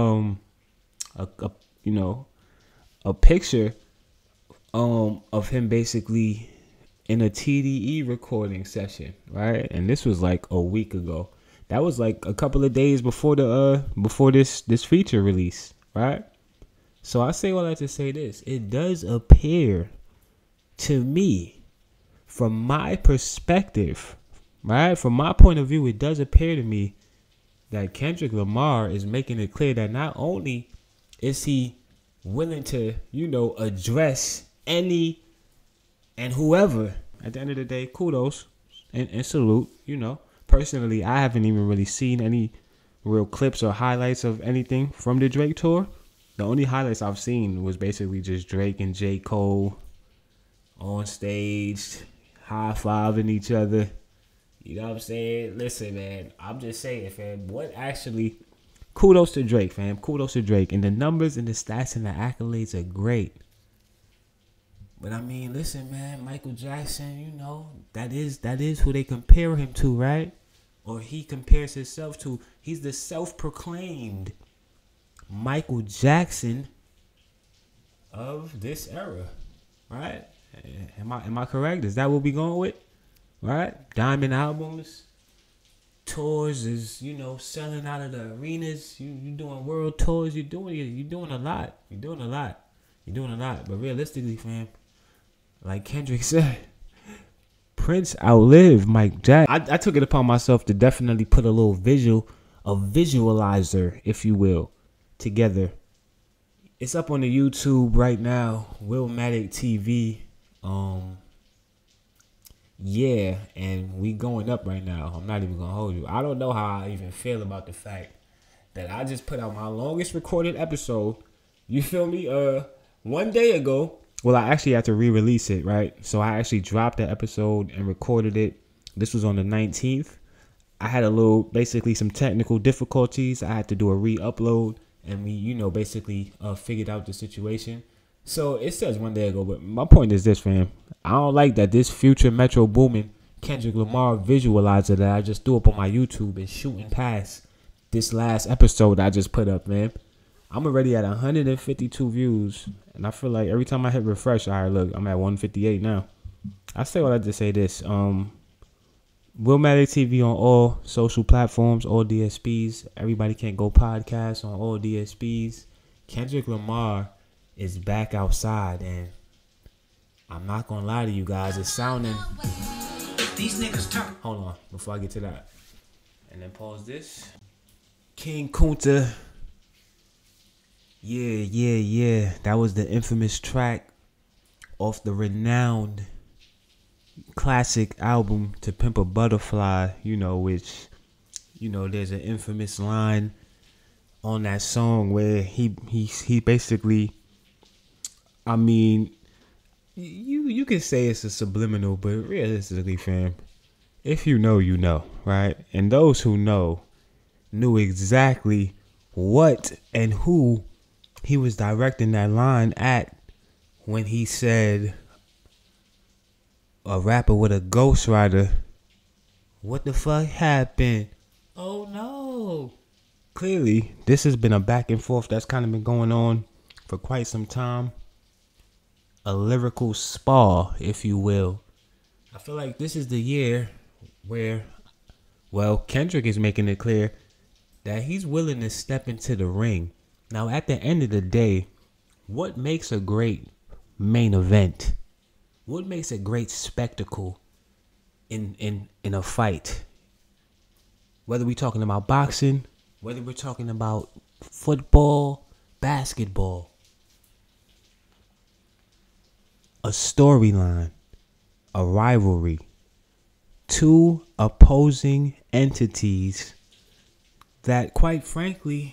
picture of him basically in a TDE recording session, right? And this was like a week ago. That was like a couple of days before this feature release, right? So I say all that to say this. It does appear to me, from my perspective, right? From my point of view, it does appear to me that Kendrick Lamar is making it clear that not only is he willing to, address any and whoever, at the end of the day, kudos and salute, Personally, I haven't even really seen any real clips or highlights of anything from the Drake tour. The only highlights I've seen was basically just Drake and J. Cole on stage, high-fiving each other. You know what I'm saying? Listen, man, I'm just saying, fam, kudos to Drake, fam. Kudos to Drake. And the numbers and the stats and the accolades are great. But I mean, listen, man, Michael Jackson, that is who they compare him to, right? Or he compares himself to. He's the self-proclaimed Michael Jackson of this era, right? Am I correct? Is that what we going with? Right? Diamond albums, tours is, selling out of the arenas. You doing world tours. You're doing a lot. But realistically, fam, like Kendrick said, Prince outlived Mike Jackson. I took it upon myself to definitely put a visualizer, if you will, together. It's up on the YouTube right now, Willmatic TV. Yeah, and we going up right now. I'm not even gonna hold you. I don't know how I even feel about the fact that I just put out my longest recorded episode. You feel me? 1 day ago. Well, I actually had to re-release it, right? So I actually dropped the episode and recorded it. This was on the 19th. I had basically some technical difficulties. I had to do a re-upload, and we, basically figured out the situation. So it says one day ago, but my point is this, fam. I don't like that this future Metro Boomin Kendrick Lamar visualizer that I just threw up on my YouTube is shooting past this last episode I just put up, man. I'm already at 152 views, and I feel like every time I hit refresh, all right, look, I'm at 158 now. I say all that to say this. Willmatic TV on all social platforms, all DSPs. Everybody Can't Go podcast on all DSPs. Kendrick Lamar is back outside, and I'm not gonna lie to you guys, it's sounding. These niggas talk. Hold on, before I get to that, and then pause this. King Kunta. Yeah. That was the infamous track off the renowned classic album To Pimp a Butterfly, which, there's an infamous line on that song where he basically, I mean, you can say it's a subliminal, but realistically, fam, if you know, you know, right? And those who know knew exactly what and who he was directing that line at when he said a rapper with a ghostwriter. What the fuck happened? Oh no. Clearly, this has been a back and forth that's kind of been going on for quite some time. A lyrical spar, if you will. I feel like this is the year where, well, Kendrick is making it clear that he's willing to step into the ring. Now, at the end of the day, what makes a great main event? What makes a great spectacle in a fight? Whether we're talking about boxing, whether we're talking about football, basketball, a storyline, a rivalry, two opposing entities that, quite frankly,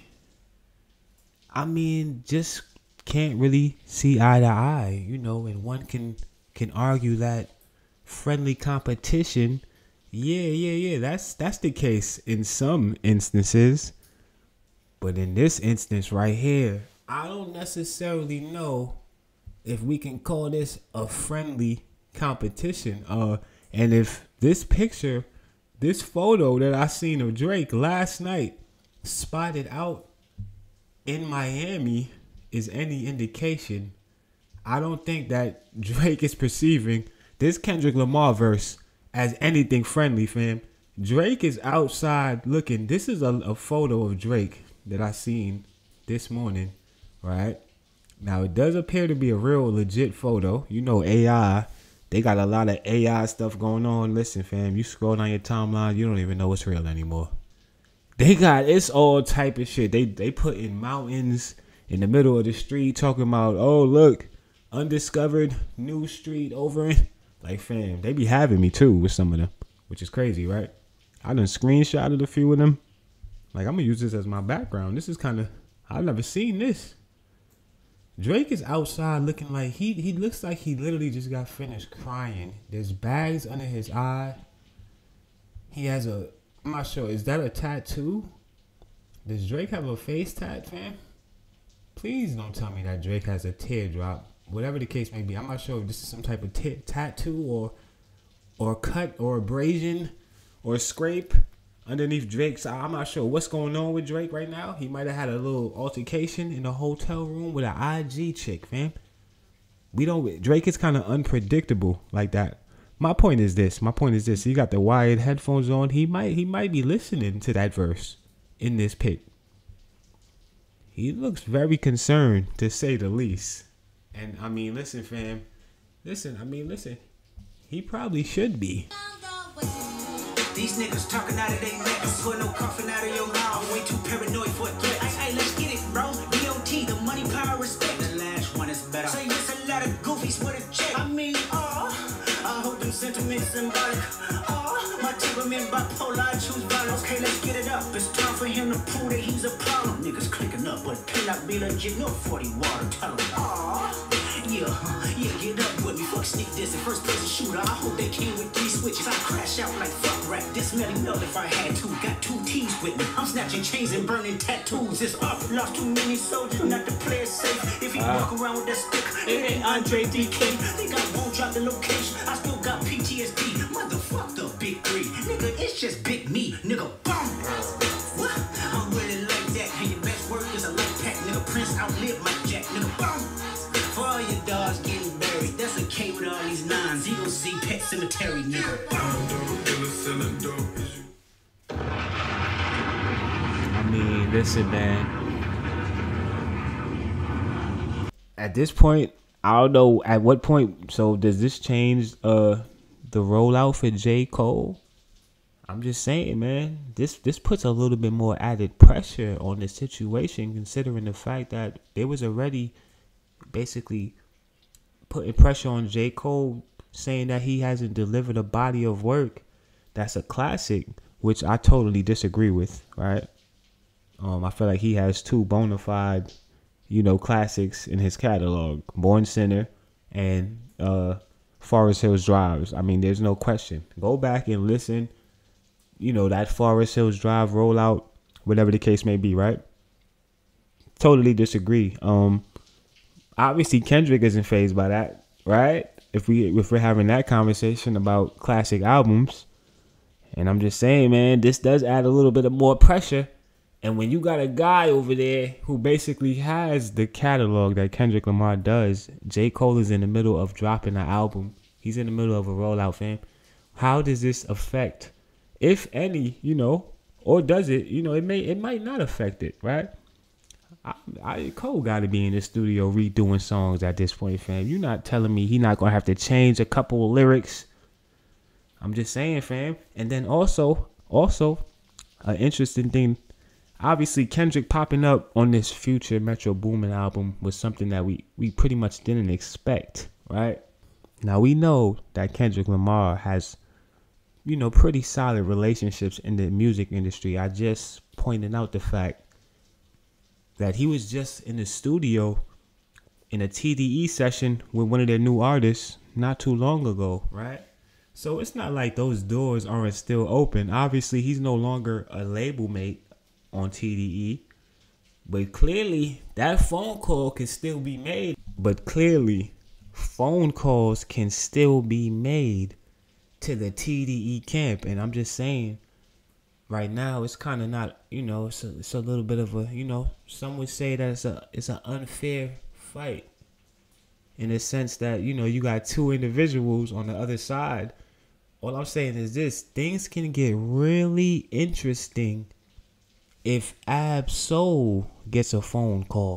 I mean, just can't really see eye to eye, and one can argue that friendly competition, yeah, that's the case in some instances. But in this instance right here, I don't necessarily know if we can call this a friendly competition. And if this picture, this photo that I seen of Drake last night spotted out in Miami is any indication, I don't think that Drake is perceiving this Kendrick Lamar verse as anything friendly, fam. Drake is outside looking. This is a photo of Drake that I seen this morning, right? Now, it does appear to be a real legit photo. AI, they got a lot of AI stuff going on. Listen, fam, you scroll down your timeline, you don't even know what's real anymore. It's all type of shit. They put in mountains in the middle of the street talking about, oh, look, undiscovered new street over in. Like, fam, they be having me too with some of them, which is crazy, right? I done screenshotted a few of them. Like, I'm going to use this as my background. This is kind of, I've never seen this. Drake is outside looking like, he looks like he literally just got finished crying. There's bags under his eye. He has I'm not sure, is that a tattoo? Does Drake have a face tat, fam? Please don't tell me that Drake has a teardrop. Whatever the case may be, I'm not sure if this is some type of tattoo or cut or abrasion or scrape underneath Drake's eye. I'm not sure what's going on with Drake right now. He might have had a little altercation in a hotel room with an IG chick, fam. Drake is kind of unpredictable like that. My point is this. He got the wired headphones on. He might be listening to that verse in this pit. He looks very concerned, to say the least. And I mean, listen, fam. Listen. He probably should be. These niggas talking out of their neck. Don't put no coughing out of your mouth. Way too paranoid for a threat. Hey, let's get it, bro. DOT, the money, power, respect. The last one is better. Say yes, a lot of goofies with a check. I mean, I hope them sentiments symbolic. My temperament bipolar, I choose violence. Okay, let's get it up. It's time for him to prove that he's a problem. Niggas clicking up, but cannot be legit. No 40 water, tell him. Yeah, get up with me. Fuck fuck sneak this and first person shooter. I hope they came with 3 switches. I crash out like fuck rap. This melly melt if I had to. Got 2 T's with me. I'm snatching chains and burning tattoos. It's up. Lost too many soldiers, not to play it safe. If you walk around with that stick, it ain't Andre DK. Think I won't drop the location. I still got PTSD. Motherfuck the big 3. Nigga, it's just big me. Nigga, boom. What? I'm really like that. And your best work is a life pack. Nigga, Prince outlived Mike Jack. Nigga, boom. For all your dogs getting buried, that's a K with all these 9s. You gon' see Pet Cemetery, nigga. I mean, listen, man. At this point, I don't know at what point. So does this change the rollout for J. Cole? I'm just saying, man. This puts a little bit more added pressure on the situation, considering the fact that there was already basically putting pressure on J. Cole, saying that he hasn't delivered a body of work that's a classic, which I totally disagree with, right? I feel like he has 2 bona fide, classics in his catalog, Born Sinner and Forest Hills Drive. I mean, there's no question. Go back and listen, that Forest Hills Drive rollout, whatever the case may be, right? Totally disagree. Obviously, Kendrick isn't fazed by that, right? If we're having that conversation about classic albums, and I'm just saying, man, this does add a little bit of more pressure. And when you got a guy over there who basically has the catalog that Kendrick Lamar does, J. Cole is in the middle of dropping an album. He's in the middle of a rollout, fam. How does this affect, if any, or does it? It might not affect it, right? Cole got to be in the studio redoing songs at this point, fam. You're not telling me he's not going to have to change a couple of lyrics. I'm just saying, fam. And then also, an interesting thing, obviously Kendrick popping up on this Future Metro Boomin album was something that we pretty much didn't expect, right? Now we know that Kendrick Lamar has, pretty solid relationships in the music industry. I just pointed out the fact that he was just in the studio in a TDE session with one of their new artists not too long ago, right? So it's not like those doors aren't still open. Obviously, he's no longer a label mate on TDE, but clearly that phone call can still be made. Phone calls can still be made to the TDE camp, and I'm just saying, right now, it's kind of not, it's a little bit of a, some would say that it's an unfair fight in the sense that, you got 2 individuals on the other side. All I'm saying is this: things can get really interesting if Ab-Soul gets a phone call.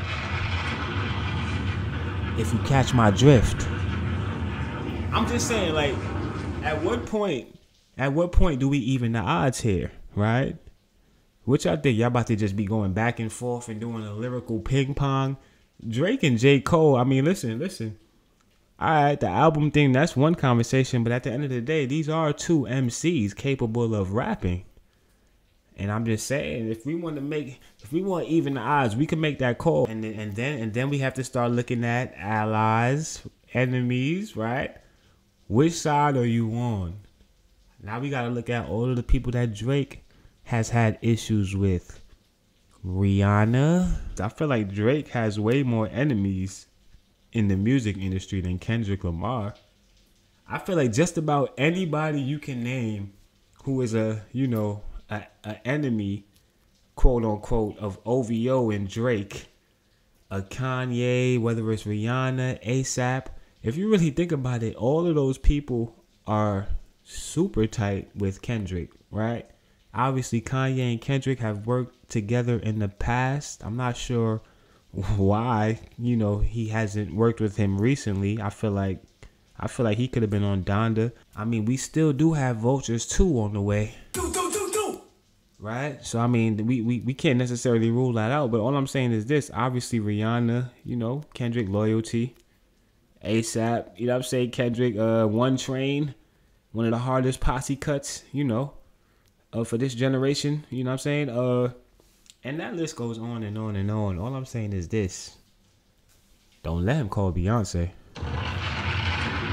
If you catch my drift. I'm just saying, like, at what point do we even the odds here, right? Which I think y'all about to just be going back and forth and doing a lyrical ping pong. Drake and J. Cole, I mean, listen. All right, the album thing, that's one conversation, but at the end of the day, these are 2 MCs capable of rapping. And I'm just saying, if we want even the odds, we can make that call. And then we have to start looking at allies, enemies, right? Which side are you on? Now we got to look at all of the people that Drake has had issues with. Rihanna. I feel like Drake has way more enemies in the music industry than Kendrick Lamar. I feel like just about anybody you can name who is a enemy, quote unquote, of OVO and Drake, a Kanye, whether it's Rihanna, ASAP. If you really think about it, all of those people are super tight with Kendrick, right? Obviously, Kanye and Kendrick have worked together in the past. I'm not sure why, he hasn't worked with him recently. I feel like he could have been on Donda. I mean, we still do have Vultures 2 on the way. Right? So, I mean, we can't necessarily rule that out. But all I'm saying is this. Obviously, Rihanna, Kendrick, Loyalty, ASAP, what I'm saying? Kendrick, One Train, one of the hardest posse cuts, for this generation. You know what I'm saying? And that list goes on and on and on. All I'm saying is this. Don't let him call Beyonce.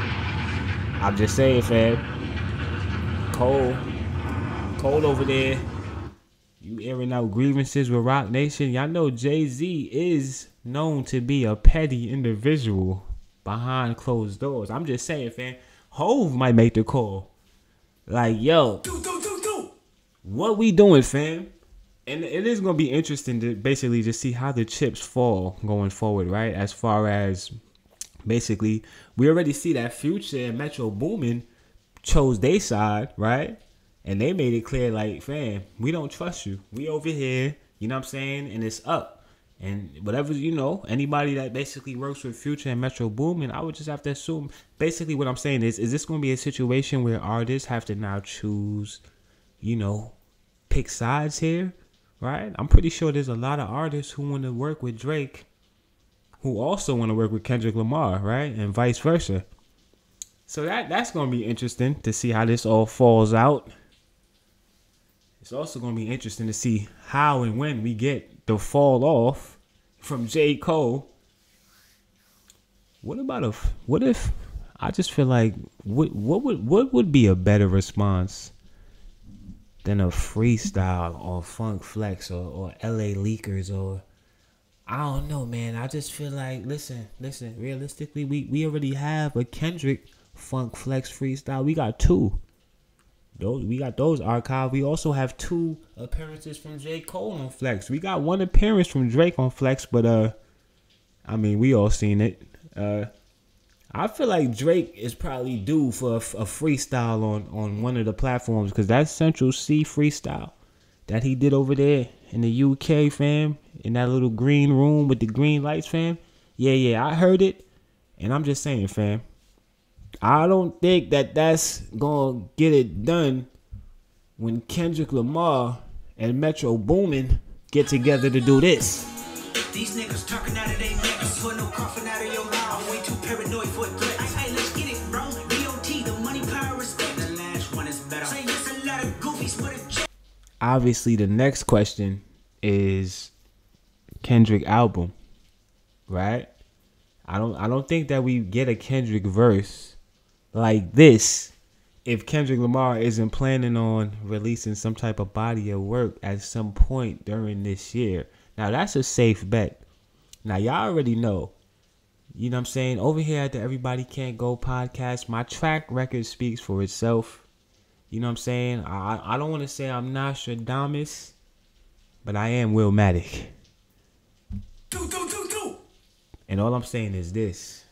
I'm just saying, fam. Cole over there. You airing out grievances with Rock Nation. Y'all know Jay-Z is known to be a petty individual behind closed doors. I'm just saying, fam. Hove might make the call. Like, yo, what we doing, fam? And it is going to be interesting to basically just see how the chips fall going forward, right? As far as basically, we already see that Future and Metro Boomin chose their side, right? And they made it clear, like, fam, we don't trust you. We over here, you know what I'm saying? And it's up. And whatever, you know, anybody that basically works with Future and Metro Boomin, I would just have to assume. Basically, what I'm saying is this going to be a situation where artists have to now choose, you know, pick sides here, right? I'm pretty sure there's a lot of artists who want to work with Drake who also want to work with Kendrick Lamar, right? And vice versa. So that's going to be interesting to see how this all falls out. It's also going to be interesting to see how and when we get the fall off from J. Cole. What if I just feel like what would be a better response than a freestyle or Funk Flex or LA Leakers or I don't know, man. I just feel like listen, realistically we already have a Kendrick Funk Flex freestyle. We got two. We got those archived. We also have 2 appearances from J. Cole on Flex. We got 1 appearance from Drake on Flex, but I mean, we all seen it. I feel like Drake is probably due for a freestyle on one of the platforms because that Central C freestyle that he did over there in the UK, fam, in that little green room with the green lights, fam. Yeah, I heard it, and I'm just saying, fam. I don't think that's going to get it done when Kendrick Lamar and Metro Boomin get together to do this. These niggas talking out of their necks, put no coughing out of your mouth. Way too paranoid for a threat. Hey, let's get it, bro. DOT, the money, power, respect. The last one is better. Say yes, a lot of goofies for the check. Obviously, the next question is Kendrick album, right? I don't think that we get a Kendrick verse like this if Kendrick Lamar isn't planning on releasing some type of body of work at some point during this year. Now, that's a safe bet. Now, y'all already know. You know what I'm saying? Over here at the Everybody Can't Go podcast, my track record speaks for itself. You know what I'm saying? I don't want to say I'm Nostradamus, but I am Willmatic. And all I'm saying is this.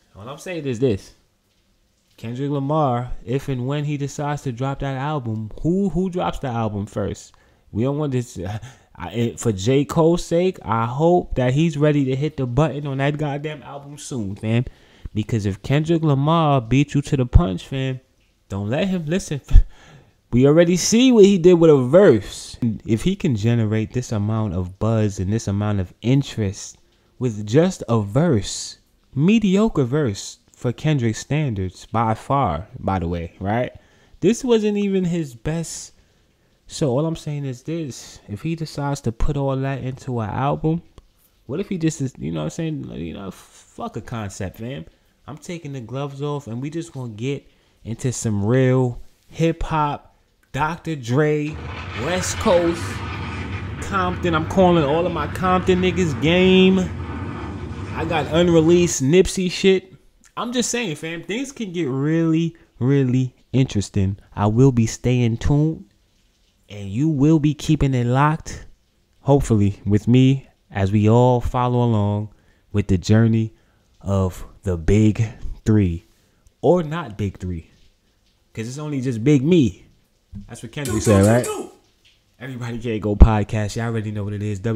Kendrick Lamar, if and when he decides to drop that album, who drops the album first? We don't want this. For J. Cole's sake, I hope that he's ready to hit the button on that goddamn album soon, fam. Because if Kendrick Lamar beat you to the punch, fam, don't let him listen. We already see what he did with a verse. If he can generate this amount of buzz and this amount of interest with just a verse, mediocre verse for Kendrick standards by far, by the way, right? This wasn't even his best. So all I'm saying is this. If he decides to put all that into an album, what if he just is, you know what I'm saying? You know, fuck a concept, fam. I'm taking the gloves off and we just gonna get into some real hip hop, Dr. Dre, West Coast, Compton. I'm calling all of my Compton niggas game. I got unreleased Nipsey shit. I'm just saying, fam, things can get really, really interesting. I will be staying tuned, and you will be keeping it locked, hopefully, with me as we all follow along with the journey of the big 3. Or not big 3, because it's only just big me. That's what Kendrick said, right? Everybody Can't Go podcast. Y'all already know what it is.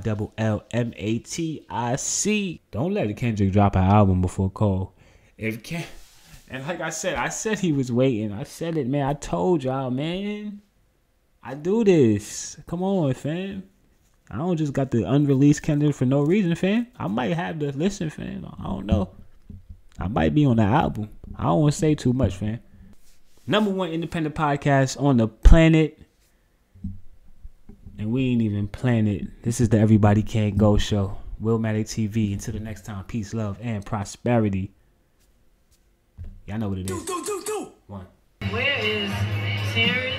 WILLMATIC. Don't let Kendrick drop an album before Cole. And like I said he was waiting. I said it, man. I told y'all, man. I do this. Come on, fam. I don't just got the unreleased Kendrick for no reason, fam. I might have to listen, fam. I don't know. I might be on the album. I don't want to say too much, fam. #1 independent podcast on the planet. And we ain't even planet. This is the Everybody Can't Go show. Willmatic TV. Until the next time, peace, love, and prosperity. Y'all know what it is. One. Where is Terrence